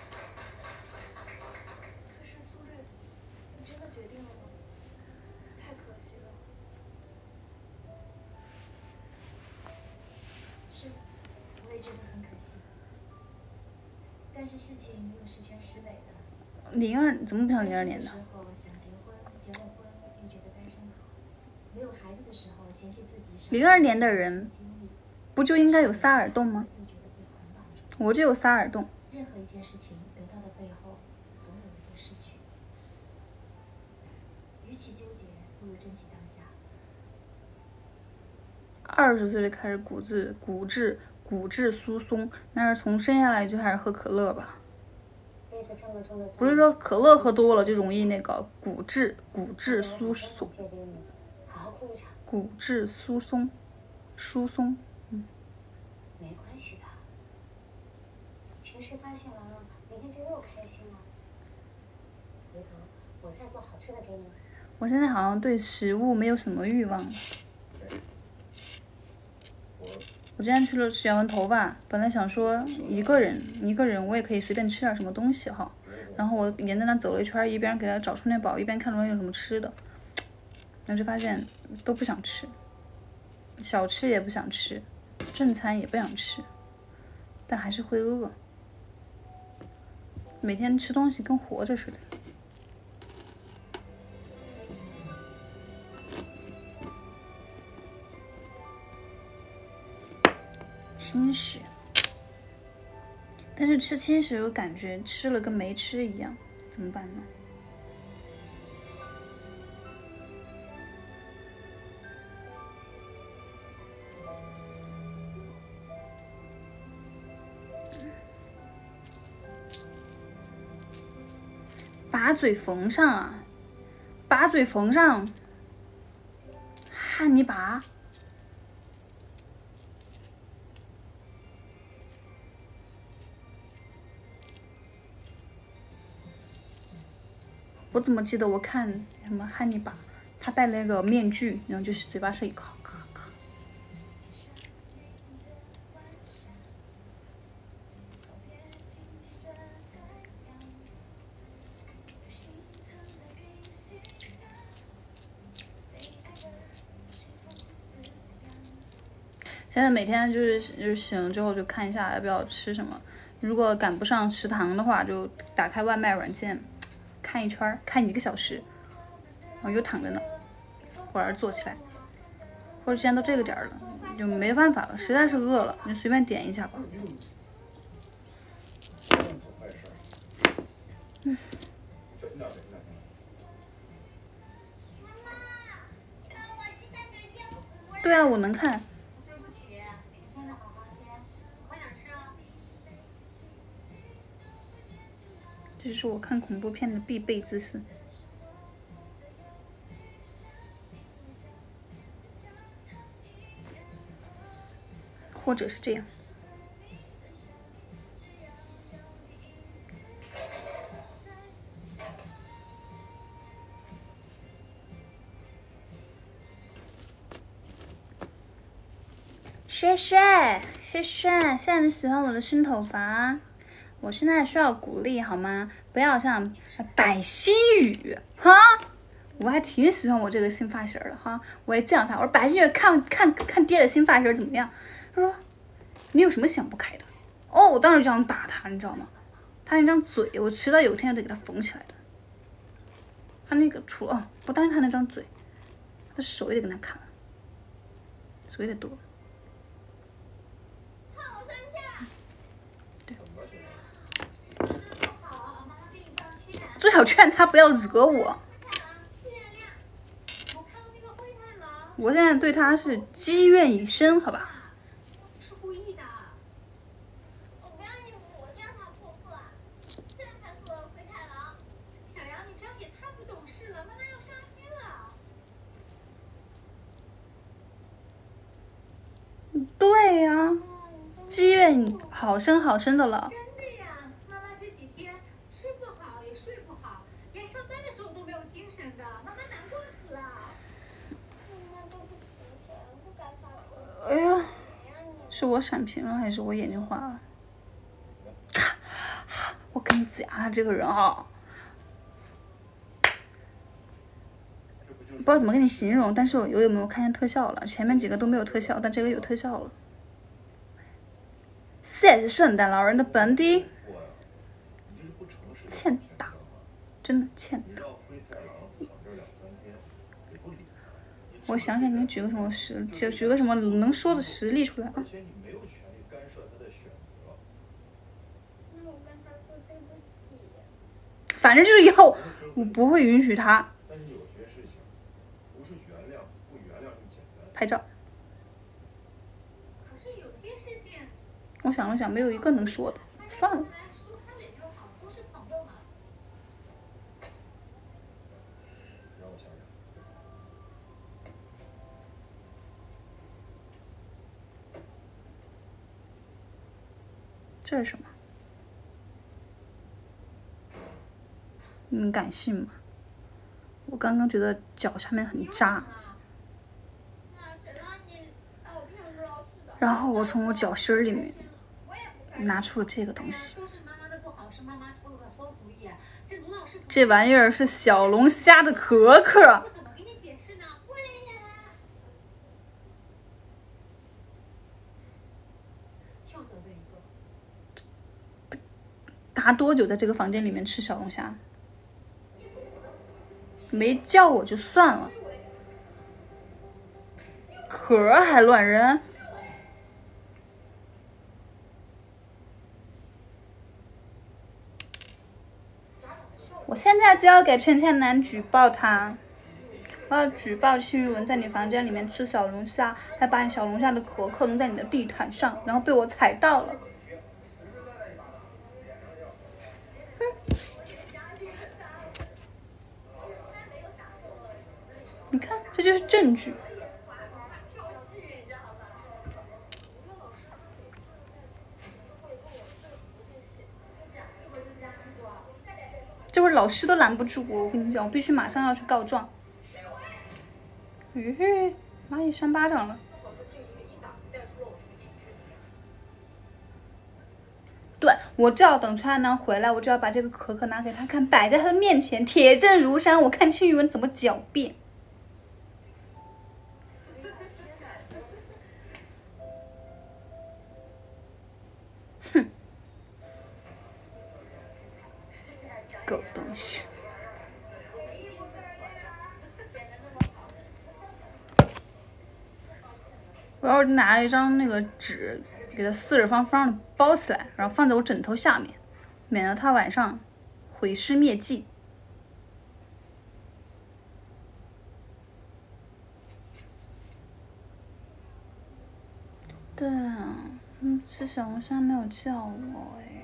可是苏律，你真的决定了吗？太可惜了。是，我也觉得很可惜。但是事情又十全十美的。 零二怎么不像零二年的？零二年的人不就应该有萨尔洞吗？我就有萨尔洞。 任何一件事情得到的背后，总有一个失去。与其纠结，不如珍惜当下。 二十岁就开始骨质骨质骨质疏松，那是从生下来就开始喝可乐吧？不是说可乐喝多了就容易那个骨质骨质疏松，骨质疏松，疏松，嗯。 没关系的，情绪发泄完了，明天就又开心了。回头我再做好吃的给你。 我现在好像对食物没有什么欲望。我今天去了剪完头发，本来想说一个人一个人我也可以随便吃点什么东西哈，然后我沿着那走了一圈，一边给他找充电宝，一边看中间有什么吃的，然后就发现都不想吃，小吃也不想吃，正餐也不想吃，但还是会饿。每天吃东西跟活着似的。轻食，但是吃轻食我感觉吃了跟没吃一样，怎么办呢？把嘴缝上啊，把嘴缝上，汉尼拔。我怎么记得我看什么汉尼拔，他戴那个面具，然后就是嘴巴是一咔咔咔。现在每天就是就是醒了之后就看一下要不要吃什么，如果赶不上食堂的话，就打开外卖软件。看一圈，看一个小时，然后又躺在那儿。 忽然坐起来，或者既然都这个点儿了，就没办法了，实在是饿了，你就随便点一下吧。嗯。对啊，我能看。 对不起，你真的好好先，快点吃啊。 这是我看恐怖片的必备姿势。或者是这样。谢谢谢谢，现在你喜欢我的新头发，我现在需要鼓励好吗？不要像百心语哈，我还挺喜欢我这个新发型的哈，我也见他，我说百心语看看看爹的新发型怎么样？他说你有什么想不开的？哦，我当时就想打他，你知道吗？他那张嘴，我迟早有一天要得给他缝起来的。他那个除哦，不单看那张嘴，他的手也得跟他砍了，手也得剁。最好劝他不要惹我。我现在对他是积怨已深，好吧？ 是故意的。 我不要你我这样才破破，这才是我的灰太狼。 小杨，你这样也太不懂事了，妈妈要伤心了。 对呀、啊，积怨好深好深的了。 真的呀，妈妈这几天吃不好也睡不好，连上班的时候都没有精神的，妈妈难过死了。 妈妈对不起，小杨不该发火。 哎呀，是我闪屏了还是我眼睛花了？我跟你讲，他这个人啊，不知道怎么跟你形容，但是我有没有看见特效了？前面几个都没有特效，但这个有特效了。这是圣诞老人的本地，欠打，真的欠打。我想想，给你举个什么实，就举个什么能说的实例出来啊？反正就是以后我不会允许他拍照。 可是有些事情， 我想了想，没有一个能说的，算了。 说开了就好，都是朋友嘛。 让我想想。 这是什么？你们敢信吗？我刚刚觉得脚下面很扎，然后我从我脚心儿里面拿出了这个东西。这玩意儿是小龙虾的壳壳。他多久在这个房间里面吃小龙虾？没叫我就算了，壳还乱扔。我现在就要给骗钱男举报他，我要举报戚玉文在你房间里面吃小龙虾，还把你小龙虾的壳壳弄在你的地毯上，然后被我踩到了。你看，这就是证据。这会儿老师都拦不住我，我跟你讲，我必须马上要去告状。咦，蚂蚁扇巴掌了。对，我就要等陈安南回来，我就要把这个壳壳拿给他看，摆在他的面前，铁证如山。我看戚玉文怎么狡辩。哼，狗东西。 我要拿一张那个纸，给它四四方方的包起来，然后放在我枕头下面，免得它晚上毁尸灭迹。对啊，嗯，这小龙虾没有叫我哎。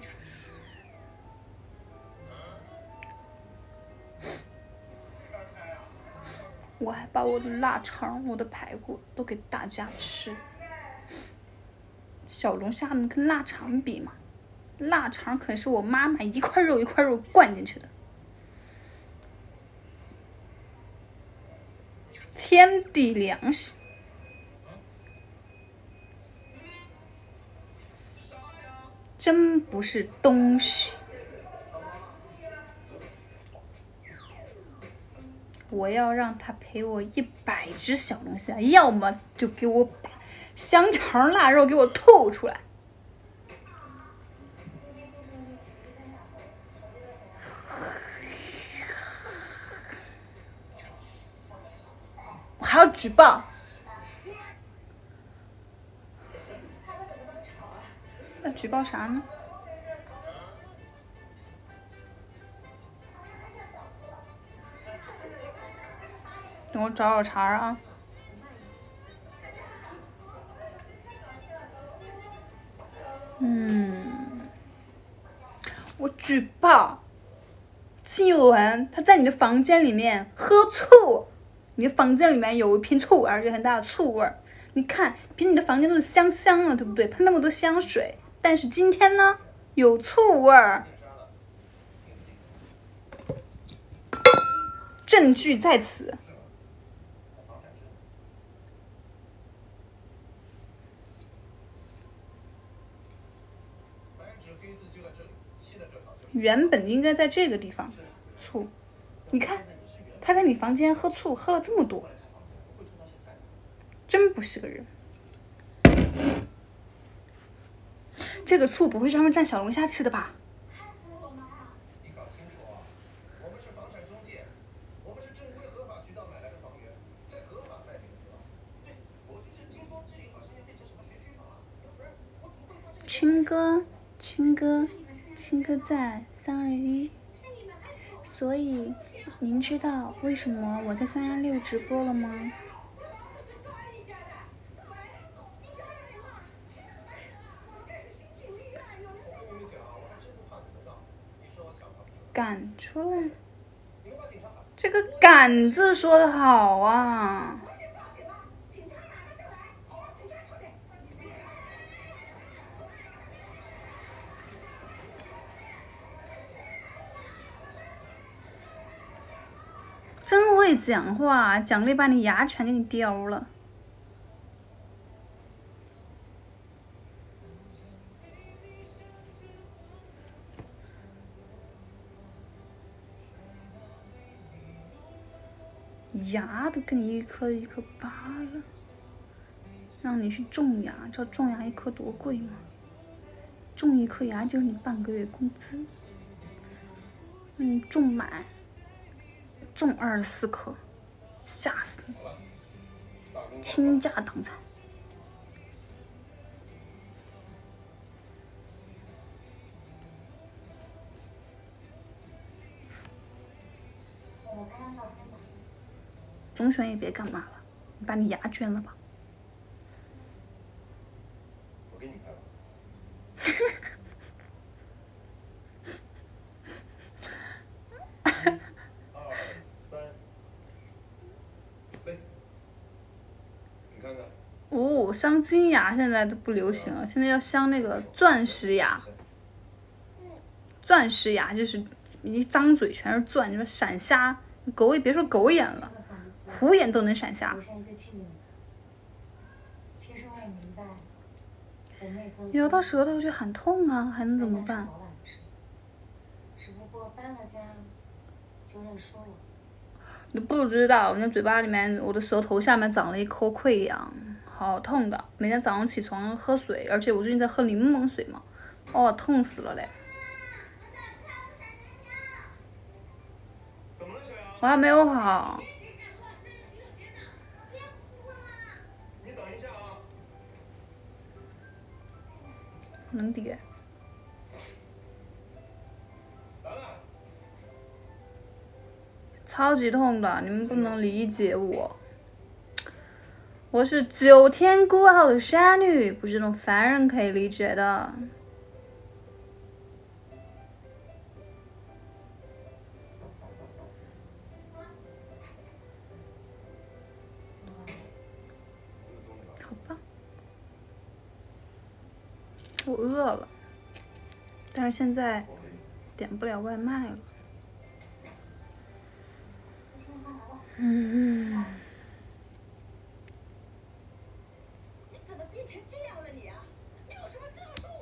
我还把我的腊肠、我的排骨都给大家吃。小龙虾能跟腊肠比吗？腊肠可是我妈妈一块肉一块肉灌进去的。天地良心。真不是东西。我要让他赔我一百只小龙虾，要么就给我把香肠腊肉给我吐出来。我还要举报。那举报啥呢？等我找找茬儿啊。嗯，我举报静雯，她在你的房间里面喝醋，你的房间里面有一瓶醋，而且很大的醋味儿。你看，平时你的房间都是香香的，对不对？喷那么多香水，但是今天呢，有醋味儿。证据在此。原本应该在这个地方，醋，你看，他在你房间喝醋，喝了这么多，真不是个人。这个醋不会是他们蘸小龙虾吃的吧？ 你搞清楚啊，我们是房产中介，我们是正规合法渠道买来的房源，在合法卖给你是吧？对，我就是听说这里好像要变成什么学区房了，要不然我怎么会发现？ 青哥，青哥。青哥在三二一，所以您知道为什么我在三幺六直播了吗？敢出来，这个敢字说的好啊。真会讲话，奖励把你牙全给你叼了。牙都给你一颗一颗拔了，让你去种牙，知道种牙一颗多贵吗？种一颗牙就是你半个月工资。嗯，种满。种二十四颗，吓死你！倾家荡产。总选也别干嘛了，你把你牙捐了吧。 我给你拍吧。 哦，镶金牙现在都不流行了，现在要镶那个钻石牙。钻石牙就是一张嘴全是钻，你说闪瞎，狗也别说狗眼了，虎眼都能闪瞎。咬到舌头就喊痛啊，还能怎么办？ 只不过搬了家就认输了。 你不知道，我那嘴巴里面，我的舌头下面长了一颗溃疡，好痛的。每天早上起床喝水，而且我最近在喝柠檬水嘛，哦，痛死了嘞！我还没有好。 你等一下啊！ 能点。超级痛的，你们不能理解我。我是九天孤傲的杀女，不是那种凡人可以理解的。好吧，我饿了，但是现在点不了外卖了。嗯。 你怎么变成这样了你啊？你有什么资格说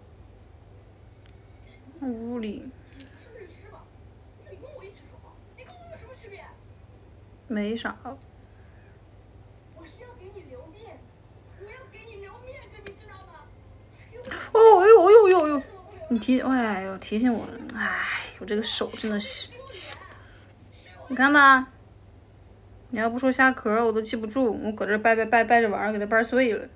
我？ 屋里。 你不是律师吗？你怎么跟我一起说话？你跟我有什么区别？ 没啥。 我是要给你留面子，我要给你留面子，你知道吗？ 哦呦呦呦呦！你提，哎呦，提醒我了，哎，我这个手真的是，你看吧。你要不说虾壳，我都记不住。我搁这掰掰掰掰着玩，给它掰碎了。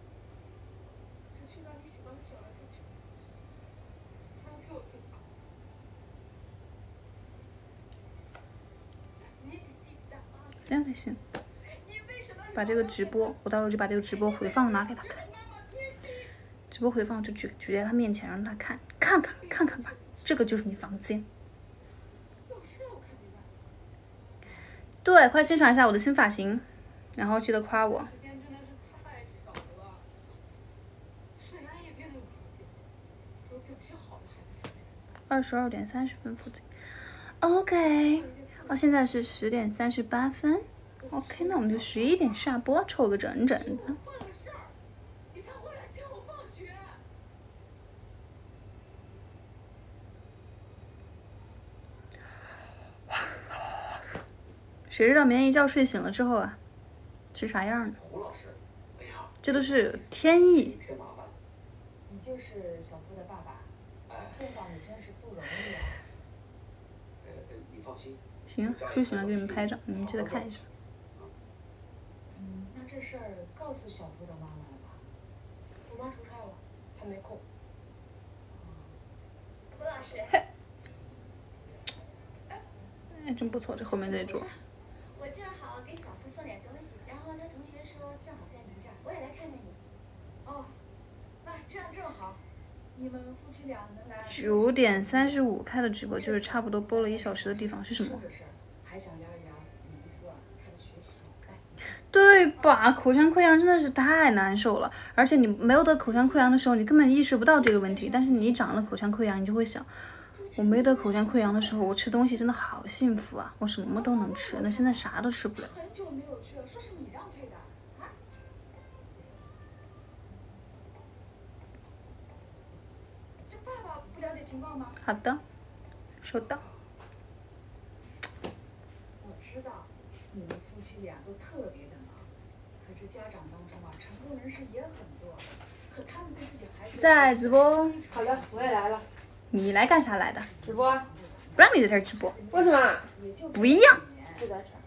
这样才行。把这个直播，我到时候就把这个直播回放拿给他看。直播回放就举举在他面前，让他看，看看看看吧，这个就是你房间。对，快欣赏一下我的新发型，然后记得夸我。二十二点三十分附近 ，OK。哦，现在是十点三十八分 ，OK， 那我们就十一点下播，凑个整整的。谁知道绵一觉睡醒了之后啊，是啥样呢？这都是天意。 你就是小夫的爸爸，见到你真是不容易啊。 你放心。 行，睡醒了给你们拍照，你们记得看一下。 嗯，那这事儿告诉小夫的妈妈了吧？我妈出差了，还没空。 胡老师。 哎，真不错，这后面这一桌。 我正好给小夫送点东西，然后他同学说正好在您这儿，我也来看看你。 哦，那这样正好，你们夫妻俩能来。 九点三十五开的直播，就是差不多播了一小时的地方是什么？ 还想聊一聊你姨夫啊，他的学习。 对吧？口腔溃疡真的是太难受了，而且你没有得口腔溃疡的时候，你根本意识不到这个问题，但是你长了口腔溃疡，你就会想。我没得口腔溃疡的时候，我吃东西真的好幸福啊！我什么都能吃，那现在啥都吃不了。 很久没有去了，说是你让退的啊？这爸爸不了解情况吗？ 好的，收到。 我知道你们夫妻俩都特别的忙，可这家长当中啊，成功人士也很多，可他们对自己孩子在直播。 好的，我也来了。 你来干啥来的？ 直播。 不让你在这儿直播。 为什么？ 不一样。 就在这儿。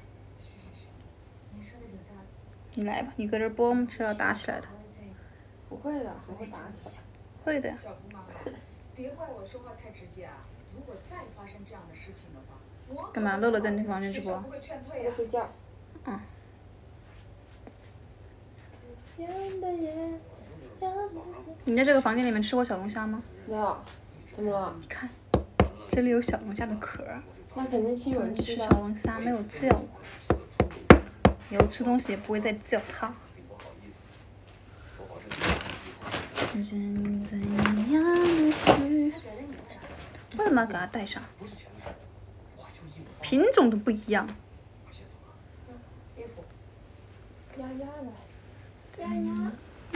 你来吧，你搁这儿播，我们是要打起来的。 不会的，不会打起来。 会的呀。 小姑妈妈，别怪我说话太直接啊！如果再发生这样的事情的话，我干嘛？乐乐在你房间直播？ 在睡觉。 嗯。你在这个房间里面吃过小龙虾吗？ 没有。怎么了？ 你看，这里有小龙虾的壳。 那肯定是有人吃的。 小龙虾没有叫，以后吃东西也不会再叫它。怎样的事？为什么要给它带上？品种都不一样。 衣服。丫丫来。丫丫。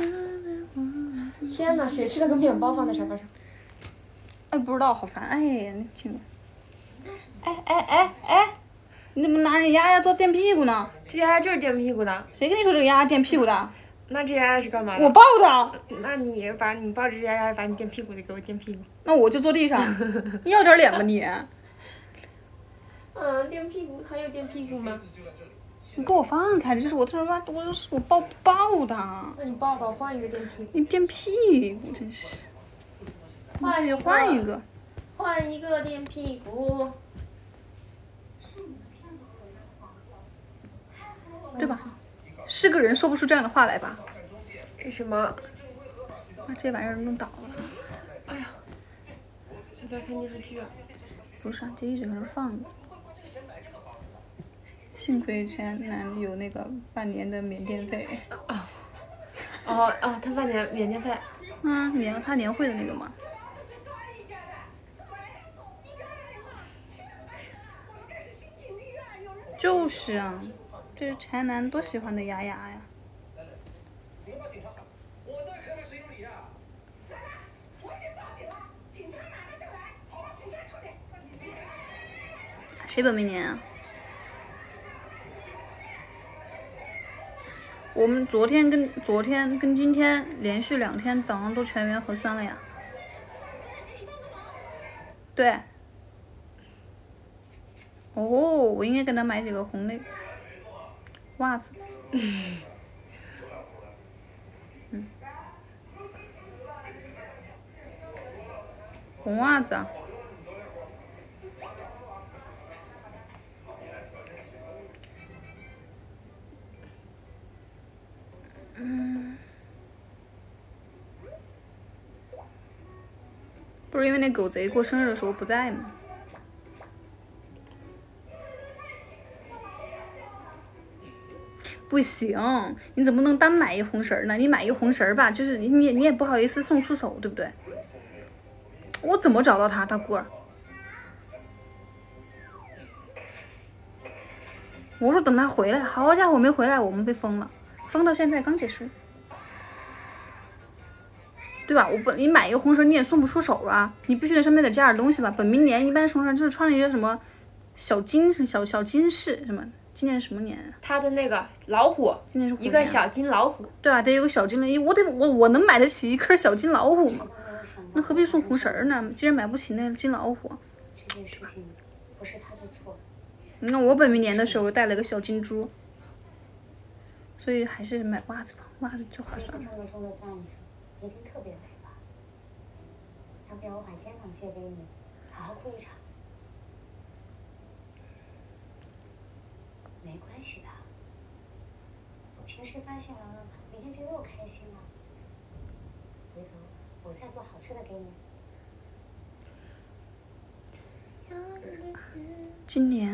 天哪，谁吃了个面包放在沙发上？ 哎，不知道，好烦！哎呀，那听。哎哎哎哎，你怎么拿人丫丫做垫屁股呢？ 这丫丫就是垫屁股的。 谁跟你说这个丫丫垫屁股的？ 那这丫丫是干嘛的？ 我抱的。 那你把你抱着这丫丫，把你垫屁股的给我垫屁股。 那我就坐地上。你要点脸吧你？ 嗯，垫屁股还有垫屁股吗？ 你给我放开！这是我这儿，我这是我抱抱的。 那你抱抱，换一个垫屁股。 你垫屁股真是。 换一换一个， 换一个垫屁股， 对吧？是个人说不出这样的话来吧？ 为什么？ 把这玩意儿弄倒了。 哎呀，我在看电视剧啊。 不是啊，就一直搁那放着。幸亏前男有那个半年的缅甸费。 啊。哦哦，他半年缅甸费。 嗯，年他年会的那个嘛。就是啊，这是前男多喜欢的雅雅呀。 你报警察，我在看看谁有理啊！来来，我先报警了，警察马上就来，好，警察出来。 谁本命年啊？我们昨天跟昨天跟今天连续两天早上都全员核酸了呀。对。哦，我应该给他买几个红的袜子。嗯。红袜子啊。嗯。不是因为那狗贼过生日的时候不在吗？不行，你怎么能单买一红绳呢？你买一红绳吧，就是你你也不好意思送出手，对不对？我怎么找到他，大哥？我说等他回来，好家伙没回来，我们被封了，封到现在刚结束，对吧？我本你买一个红绳你也送不出手啊，你必须得上面得加点东西吧。本命年一般红绳就是穿了一个什么小金小小金饰什么。今年是什么年、啊？ 他的那个老虎， 今年是一个小金老虎， 对啊，得有个小金的，我得我我能买得起一颗小金老虎吗？那何必送红绳呢？既然买不起那个金老虎， 这件事情不是他的错。 那我本命年的时候带了个小金猪，所以还是买袜子吧，袜子最划算。 这么重的担子一定特别累吧？要不要我把肩膀借给你，好好哭一场？没关系的，情绪发泄完了，明天就又开心了。回头我再做好吃的给你。 今年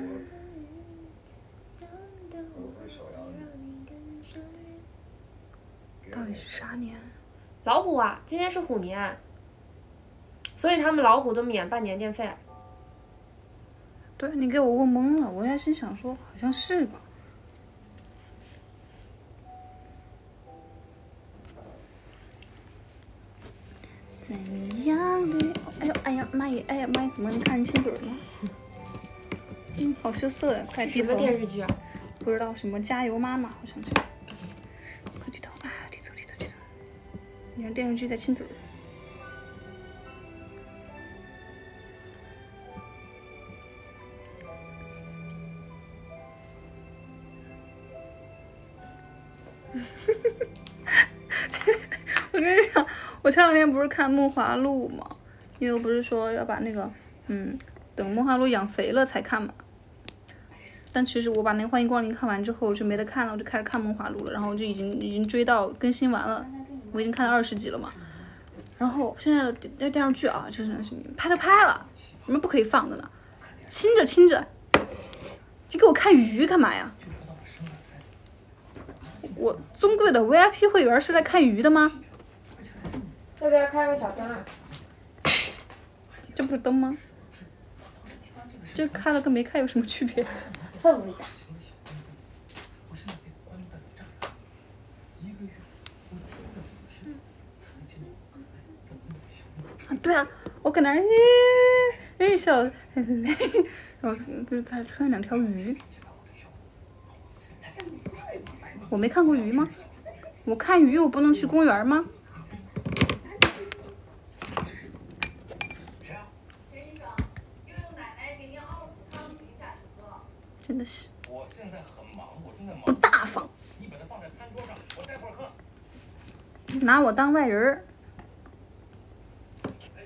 到底是啥年？ 老虎啊，今天是虎年，所以他们老虎都免半年电费。 对，你给我问懵了，我还心想说好像是吧。怎样的？哎呦，哎呀妈耶，哎呀妈呀，怎么能看人亲嘴呢？嗯，好羞涩呀！快低头。 什么电视剧啊？ 不知道什么加油妈妈，好像是。快低头啊！低头低头低头。你看电视剧在亲嘴。我跟你讲，我前两天不是看《梦华录》吗？因为我不是说要把那个，嗯，等《梦华录》养肥了才看嘛。但其实我把那个《欢迎光临》看完之后就没得看了，我就开始看《梦华录》了，然后我就已经已经追到更新完了，我已经看到二十集了嘛。然后现在的电电视剧啊，真的是拍都拍了，你们不可以放的呢，亲着亲着，就给我看鱼干嘛呀？我尊贵的 V I P 会员是来看鱼的吗？ 要不要开个小灯啊？ 这不是灯吗？这开了跟没开有什么区别？ 氛围感。 啊，对啊，我搁那儿哎笑，然后就是开始出现两条鱼。我没看过鱼吗？我看鱼我不能去公园吗？真的是不大方，拿我当外人儿。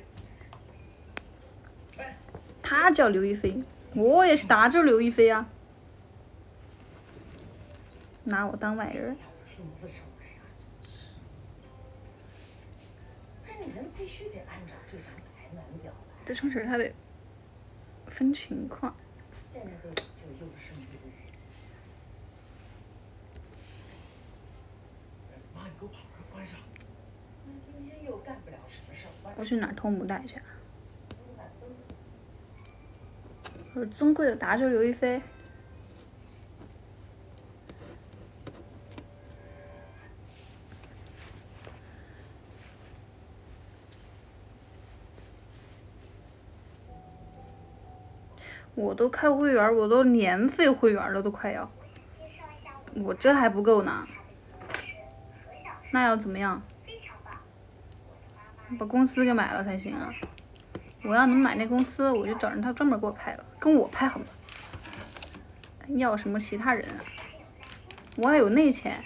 她叫刘亦菲，我也是大舅刘亦菲啊，拿我当外人。 亲自守人啊，真是。那你们必须得按照这张牌面表来。 这种事他得分情况。 现在对我就有生有予。 妈，你给我把门关上。 那今天又干不了什么事儿。 我去哪儿偷母带去？我是尊贵的达州刘亦菲。我都开会员，我都年费会员了，都快要，我这还不够呢。那要怎么样？把公司给买了才行啊！我要能买那公司，我就找人他专门给我拍了，跟我拍好了。要什么其他人啊？我还有那钱。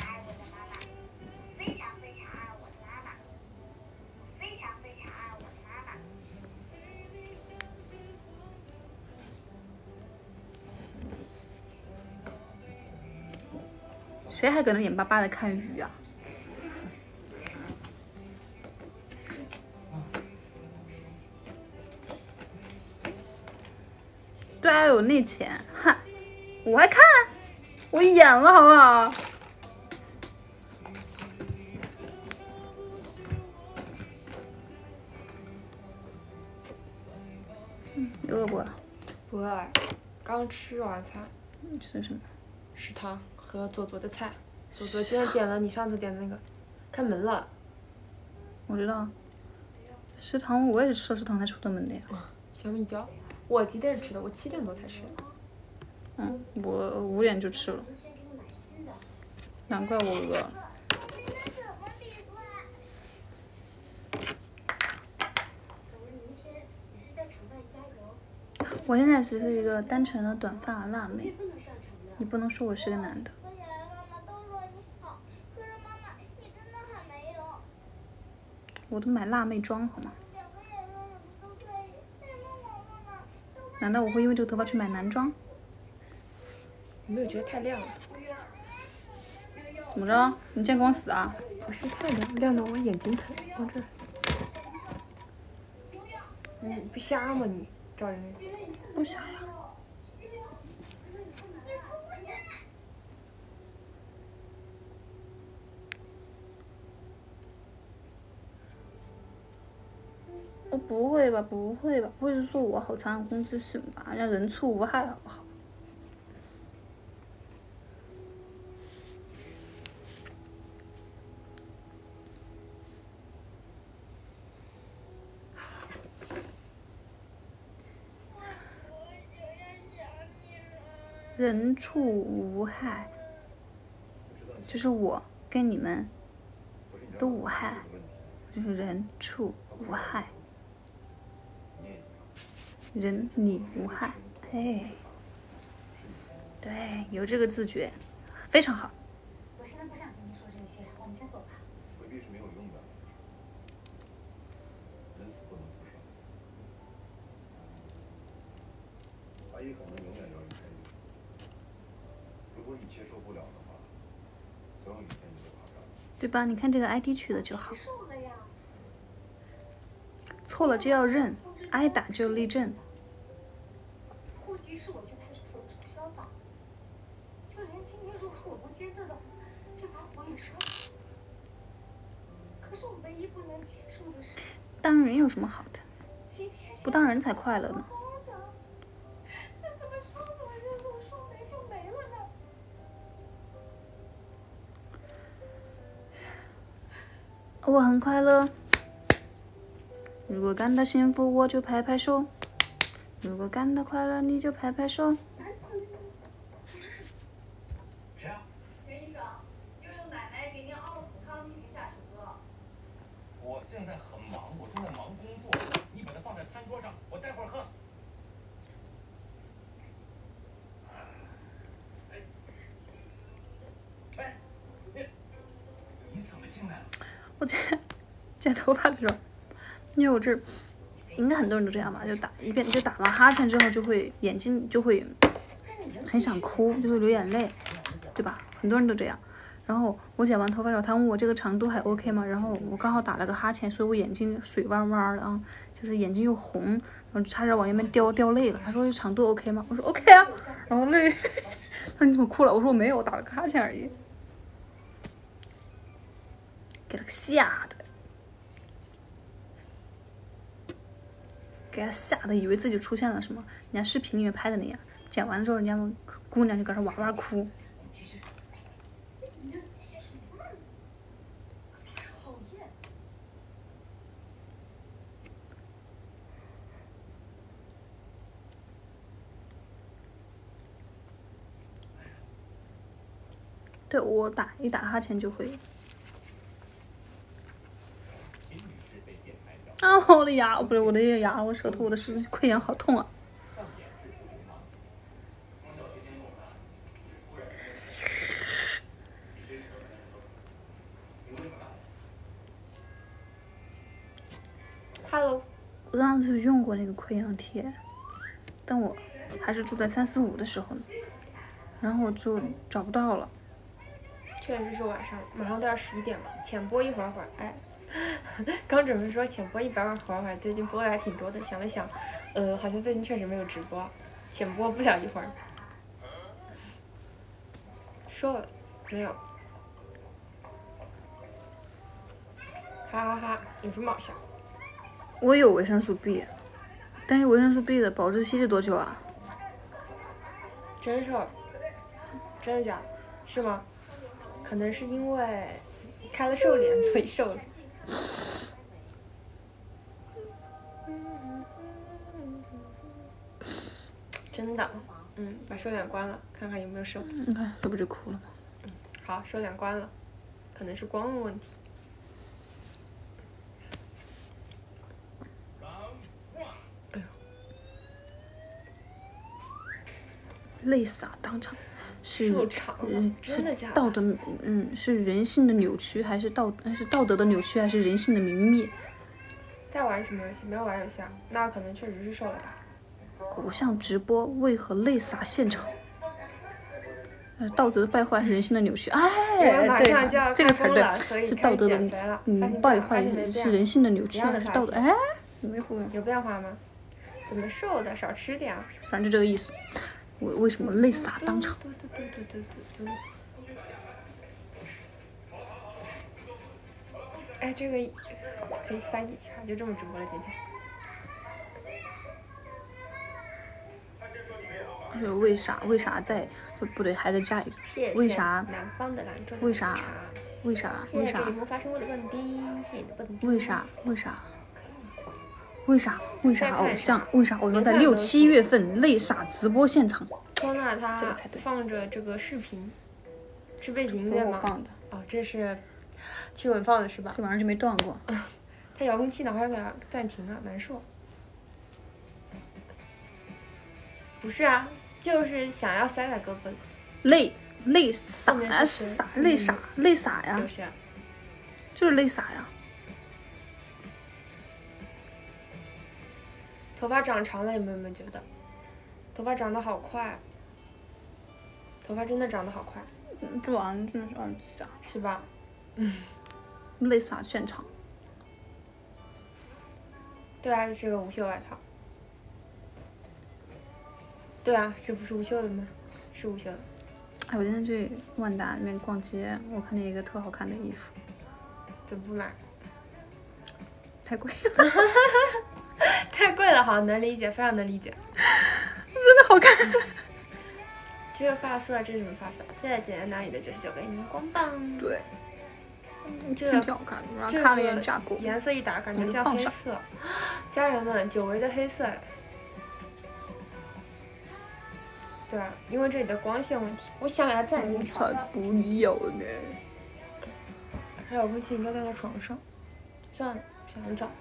谁还搁那眼巴巴的看鱼啊？对啊，有那钱，哈，我还看，我演了，好不好？嗯，你饿不饿？ 不饿，刚吃完饭。 你吃什么？ 食堂和左左的菜。左左今天点了你上次点的那个，开门了。 我知道。食堂我也是吃了食堂才出的门的呀。 小米椒，我几点吃的？我七点多才吃。 嗯，我五点就吃了。难怪我饿了。我现在只是一个单纯的短发辣妹，你不能说我是个男的。我都买辣妹妆好吗？难道我会因为这个头发去买男装？ 你没有觉得太亮了？ 怎么着？你见光死啊？ 不是太亮，亮的我眼睛疼。往这儿。你不瞎吗你？照人家。 不瞎呀。我不会吧，不会吧，不会是说我好残忍公资讯吧？让人畜无害好不好？人畜无害，就是我跟你们都无害，就是人畜无害。人你无害，哎，对，有这个自觉，非常好。 我现在不想跟你说这些，我们先走吧。 回避是没有用的，人死不能复生。阿姨可能永远要离开你，如果你接受不了的话，总有一天你会爬上来。 对吧？你看这个 I D 取的就好。错了就要认，挨打就立正。 户籍是我去派出所注销的，就连今天如果我不接字的话，就把我也烧死。可是我唯一不能接受的是， 当人有什么好的？不当人才快乐呢。 那怎么说怎么认错，说没就没了呢？ 我很快乐。如果感到幸福，我就拍拍手；如果感到快乐，你就拍拍手。 谁啊？ 袁医生，悠悠奶奶给您熬了补汤，请您下车。 我现在很忙，我正在忙工作，你把它放在餐桌上，我待会儿喝。哎，哎，你你怎么进来了？ 我剪剪头发的时候。因为我这应该很多人都这样吧，就打一遍就打完哈欠之后就会眼睛就会很想哭，就会流眼泪，对吧？很多人都这样。然后我剪完头发之后，他问我这个长度还 OK 吗？然后我刚好打了个哈欠，所以我眼睛水汪汪的啊，就是眼睛又红，然后差点往那边掉掉泪了。他说这长度 OK 吗？我说 OK 啊，然后泪，他说你怎么哭了？我说我没有，我打了个哈欠而已。给他吓的，给他吓得以为自己出现了什么，人家视频里面拍的那样。剪完了之后，人家们姑娘就搁那哇哇哭。对，我打一打哈欠就会。啊，我的牙，不是我的牙，我舌头，我的是溃疡，好痛啊！ Hello， 我上次用过那个溃疡贴，但我还是住在三四五的时候呢，然后我就找不到了。 确实是晚上，马上都要十一点了，浅播一会儿会儿，哎，刚准备说浅播一会儿会儿，最近播的还挺多的，想了想，呃，好像最近确实没有直播，浅播不了一会儿。说了没有？哈哈哈，有什么好笑？ 我有维生素 B， 但是维生素 B 的保质期是多久啊？ 真瘦？真的假的？是吗？可能是因为开了瘦脸，所以瘦了。真的，嗯，把收脸关了，看看有没有瘦。 你看，这不就哭了吗？ 嗯，好，收脸关了，可能是光问题。哎呦， 泪洒当场。是受场了，真的假的？ 道德，嗯，是人性的扭曲，还是道是道德的扭曲，还是人性的泯灭？ 在玩什么游戏？没有玩游戏啊？那可能确实是瘦了吧。 偶像直播为何泪洒现场？道德的败坏是人性的扭曲。哎，对，这个词儿对，是道德的嗯败坏是人性的扭曲，还是道德？哎，没回有变化吗？怎么瘦的？少吃点。 反正就这个意思。我为什么泪洒当场？ 哎，这个可以塞进去啊，就这么直播了今天。是为啥？为啥在？不不对，还得加一个。为啥？ 南方的兰州。 为啥？为啥？为啥？为啥？为啥？为啥？为啥偶像？为啥偶像在六七月份泪洒直播现场？ 说呢，他放着这个视频，是背景音乐吗？ 放的。 哦，这是亲吻放的是吧？ 这玩意儿就没断过。 啊，他遥控器呢，还要给他暂停啊，难受。不是啊，就是想要塞在胳膊里。 泪泪洒啊洒泪洒泪洒呀！ 就是啊， 就是泪洒呀。 头发长长了，有没有没有觉得？头发长得好快，头发真的长得好快。 这玩意真的是二假， 是吧？嗯， 泪洒现场。 对啊，这是个无袖外套。对啊，这不是无袖的吗？是无袖的。 哎，我今天去万达里面逛街，我看见一个特好看的衣服， 怎么不买？ 太贵了。 太贵了，好，能理解，非常能理解。 真的好看。 这个发色，这是什么发色？现在剪在哪里的九十九个荧光棒。 对。 这个挺好看的，然后看了一眼价格， 颜色一打，感觉像黑色。家人们，久违的黑色。对啊，因为这里的光线问题，我想给它暂停。 才不有呢。 还有空气应该在他床上。算了，不想找。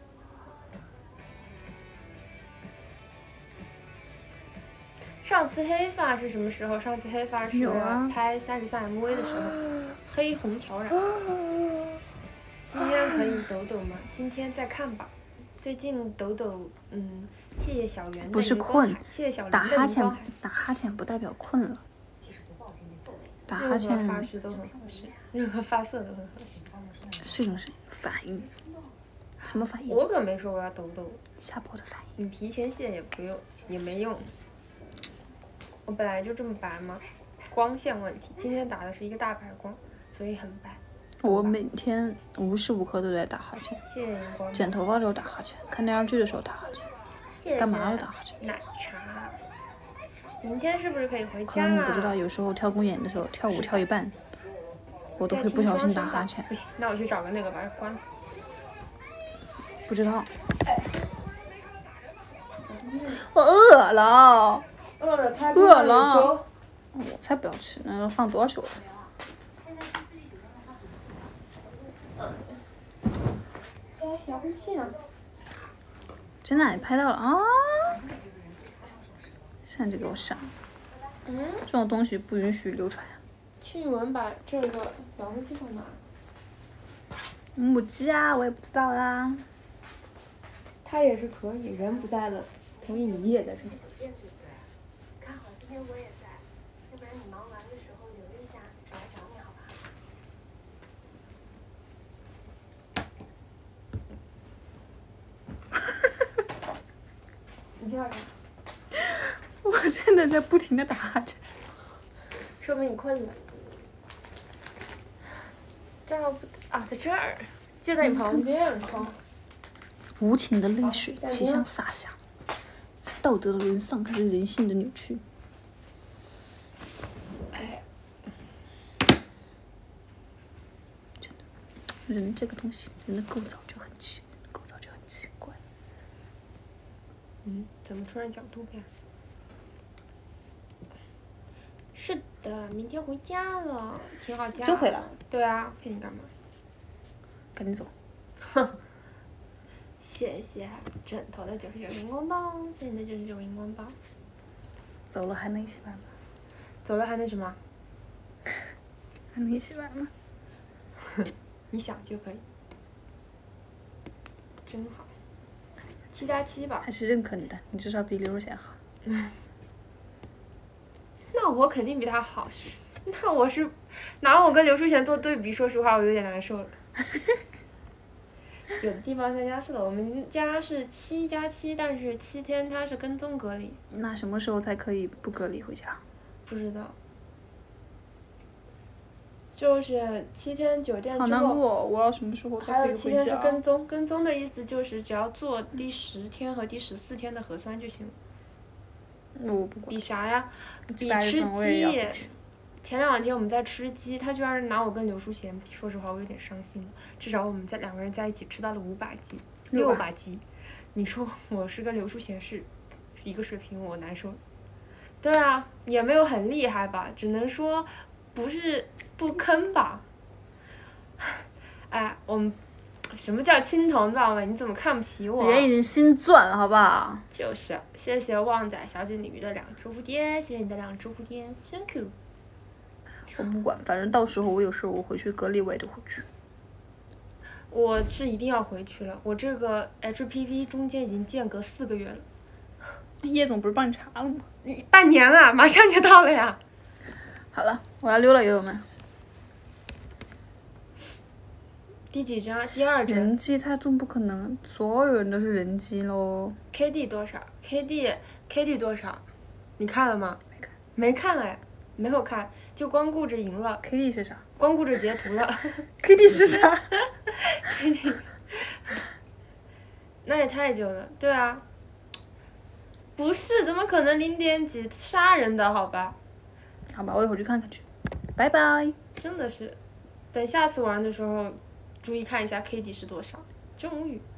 上次黑发是什么时候？上次黑发是拍三十三 M V 的时候，黑红挑染。今天可以抖抖吗？今天再看吧， 最近抖抖，嗯，谢谢小圆。 不是困， 谢谢小打哈欠，打哈欠不代表困了。打哈欠。 任何发式都很合适，任何发色都很合适。 是一种是反应。什么反应？ 我可没说我要抖抖。 下播的反应。 你提前卸也不用，也没用。我本来就这么白嘛，光线问题。今天打的是一个大白光，所以很白。 我每天无时无刻都在打哈欠。 谢谢荧光。 剪头发的时候打哈欠，看电视剧的时候打哈欠， 谢谢干嘛都打哈欠。 奶茶。明天是不是可以回家？ 可能你不知道，有时候跳公演的时候，跳舞跳一半，我都会不小心打哈欠。 不行，那我去找个那个把它关了。 不知道。我饿了。 饿了，他饿了。我才不要吃，那都放多久了？ 哎，遥控器呢？ 在哪里拍到了啊？现在就给我删。 嗯。 这种东西不允许流传。 庆文把这个遥控器放哪？ 母鸡啊，我也不知道啦。 他也是可以，人不在了，同意你也在这里。 刚好今天我也在，要不然你忙完的时候留一下，我来找你好不好？ 你跳啥？ 我现在在不停的打哈欠， 说明你困了。这不啊，在这儿，就在你旁边，靠。 无情的泪水即将洒下，是道德的沦丧还是人性的扭曲？ 哎， 真的，人这个东西，人的构造就很奇，构造就很奇怪。 嗯，怎么突然讲图片？是的，明天回家了，请好假。 真回来？ 对啊，骗你干嘛？ 赶紧走。 哼。谢谢枕头的九十九荧光棒，谢谢你的九十九荧光棒。 走了还能一起玩吗？ 走了还能什么？ 还能一起玩吗？ 你想就可以，真好。七加七吧。 还是认可你的，你至少比刘若贤好。 嗯。那我肯定比他好，那我是拿我跟刘淑贤做对比，说实话我有点难受了。有的地方三加四了，我们家是七加七，但是七天它是跟踪隔离。 那什么时候才可以不隔离回家？ 不知道。就是七天酒店之后。 好难过，我要什么时候才可以回家？ 还有七天是跟踪，跟踪的意思就是只要做第十天和第十四天的核酸就行了。 我不管。 比啥呀？比吃鸡。前两天我们在吃鸡，他居然拿我跟刘淑贤比，说实话我有点伤心了。至少我们在两个人在一起吃到了五把鸡，六把鸡。你说我是跟刘淑贤是一个水平，我难受。对啊，也没有很厉害吧，只能说不是不坑吧。哎，我们什么叫青铜，知道吗？你怎么看不起我？ 人已经心钻了，好不好？ 就是，谢谢旺仔小姐鲤鱼的两只蝴蝶，谢谢你的两只蝴蝶 ，Thank you。 我不管，反正到时候我有事我回去隔离我也得回去。 我是一定要回去了，我这个 H P V 中间已经间隔四个月了。 叶总不是帮你查了吗？ 你半年啊，马上就到了呀。 好了，我要溜了，友友们。 第几针？第二针。 人机它总不可能所有人都是人机喽。 K D 多少 ？K D K D 多少？你看了吗？ 没看。 没看哎，没有看。就光顾着赢了 ，K D 是啥？ 光顾着截图了 ，K D 是啥 ？K D， 那也太久了，对啊，不是，怎么可能零点几杀人的好吧？ 好吧，我一会儿去看看去，拜拜。 真的是，等下次玩的时候，注意看一下 K D 是多少，真无语。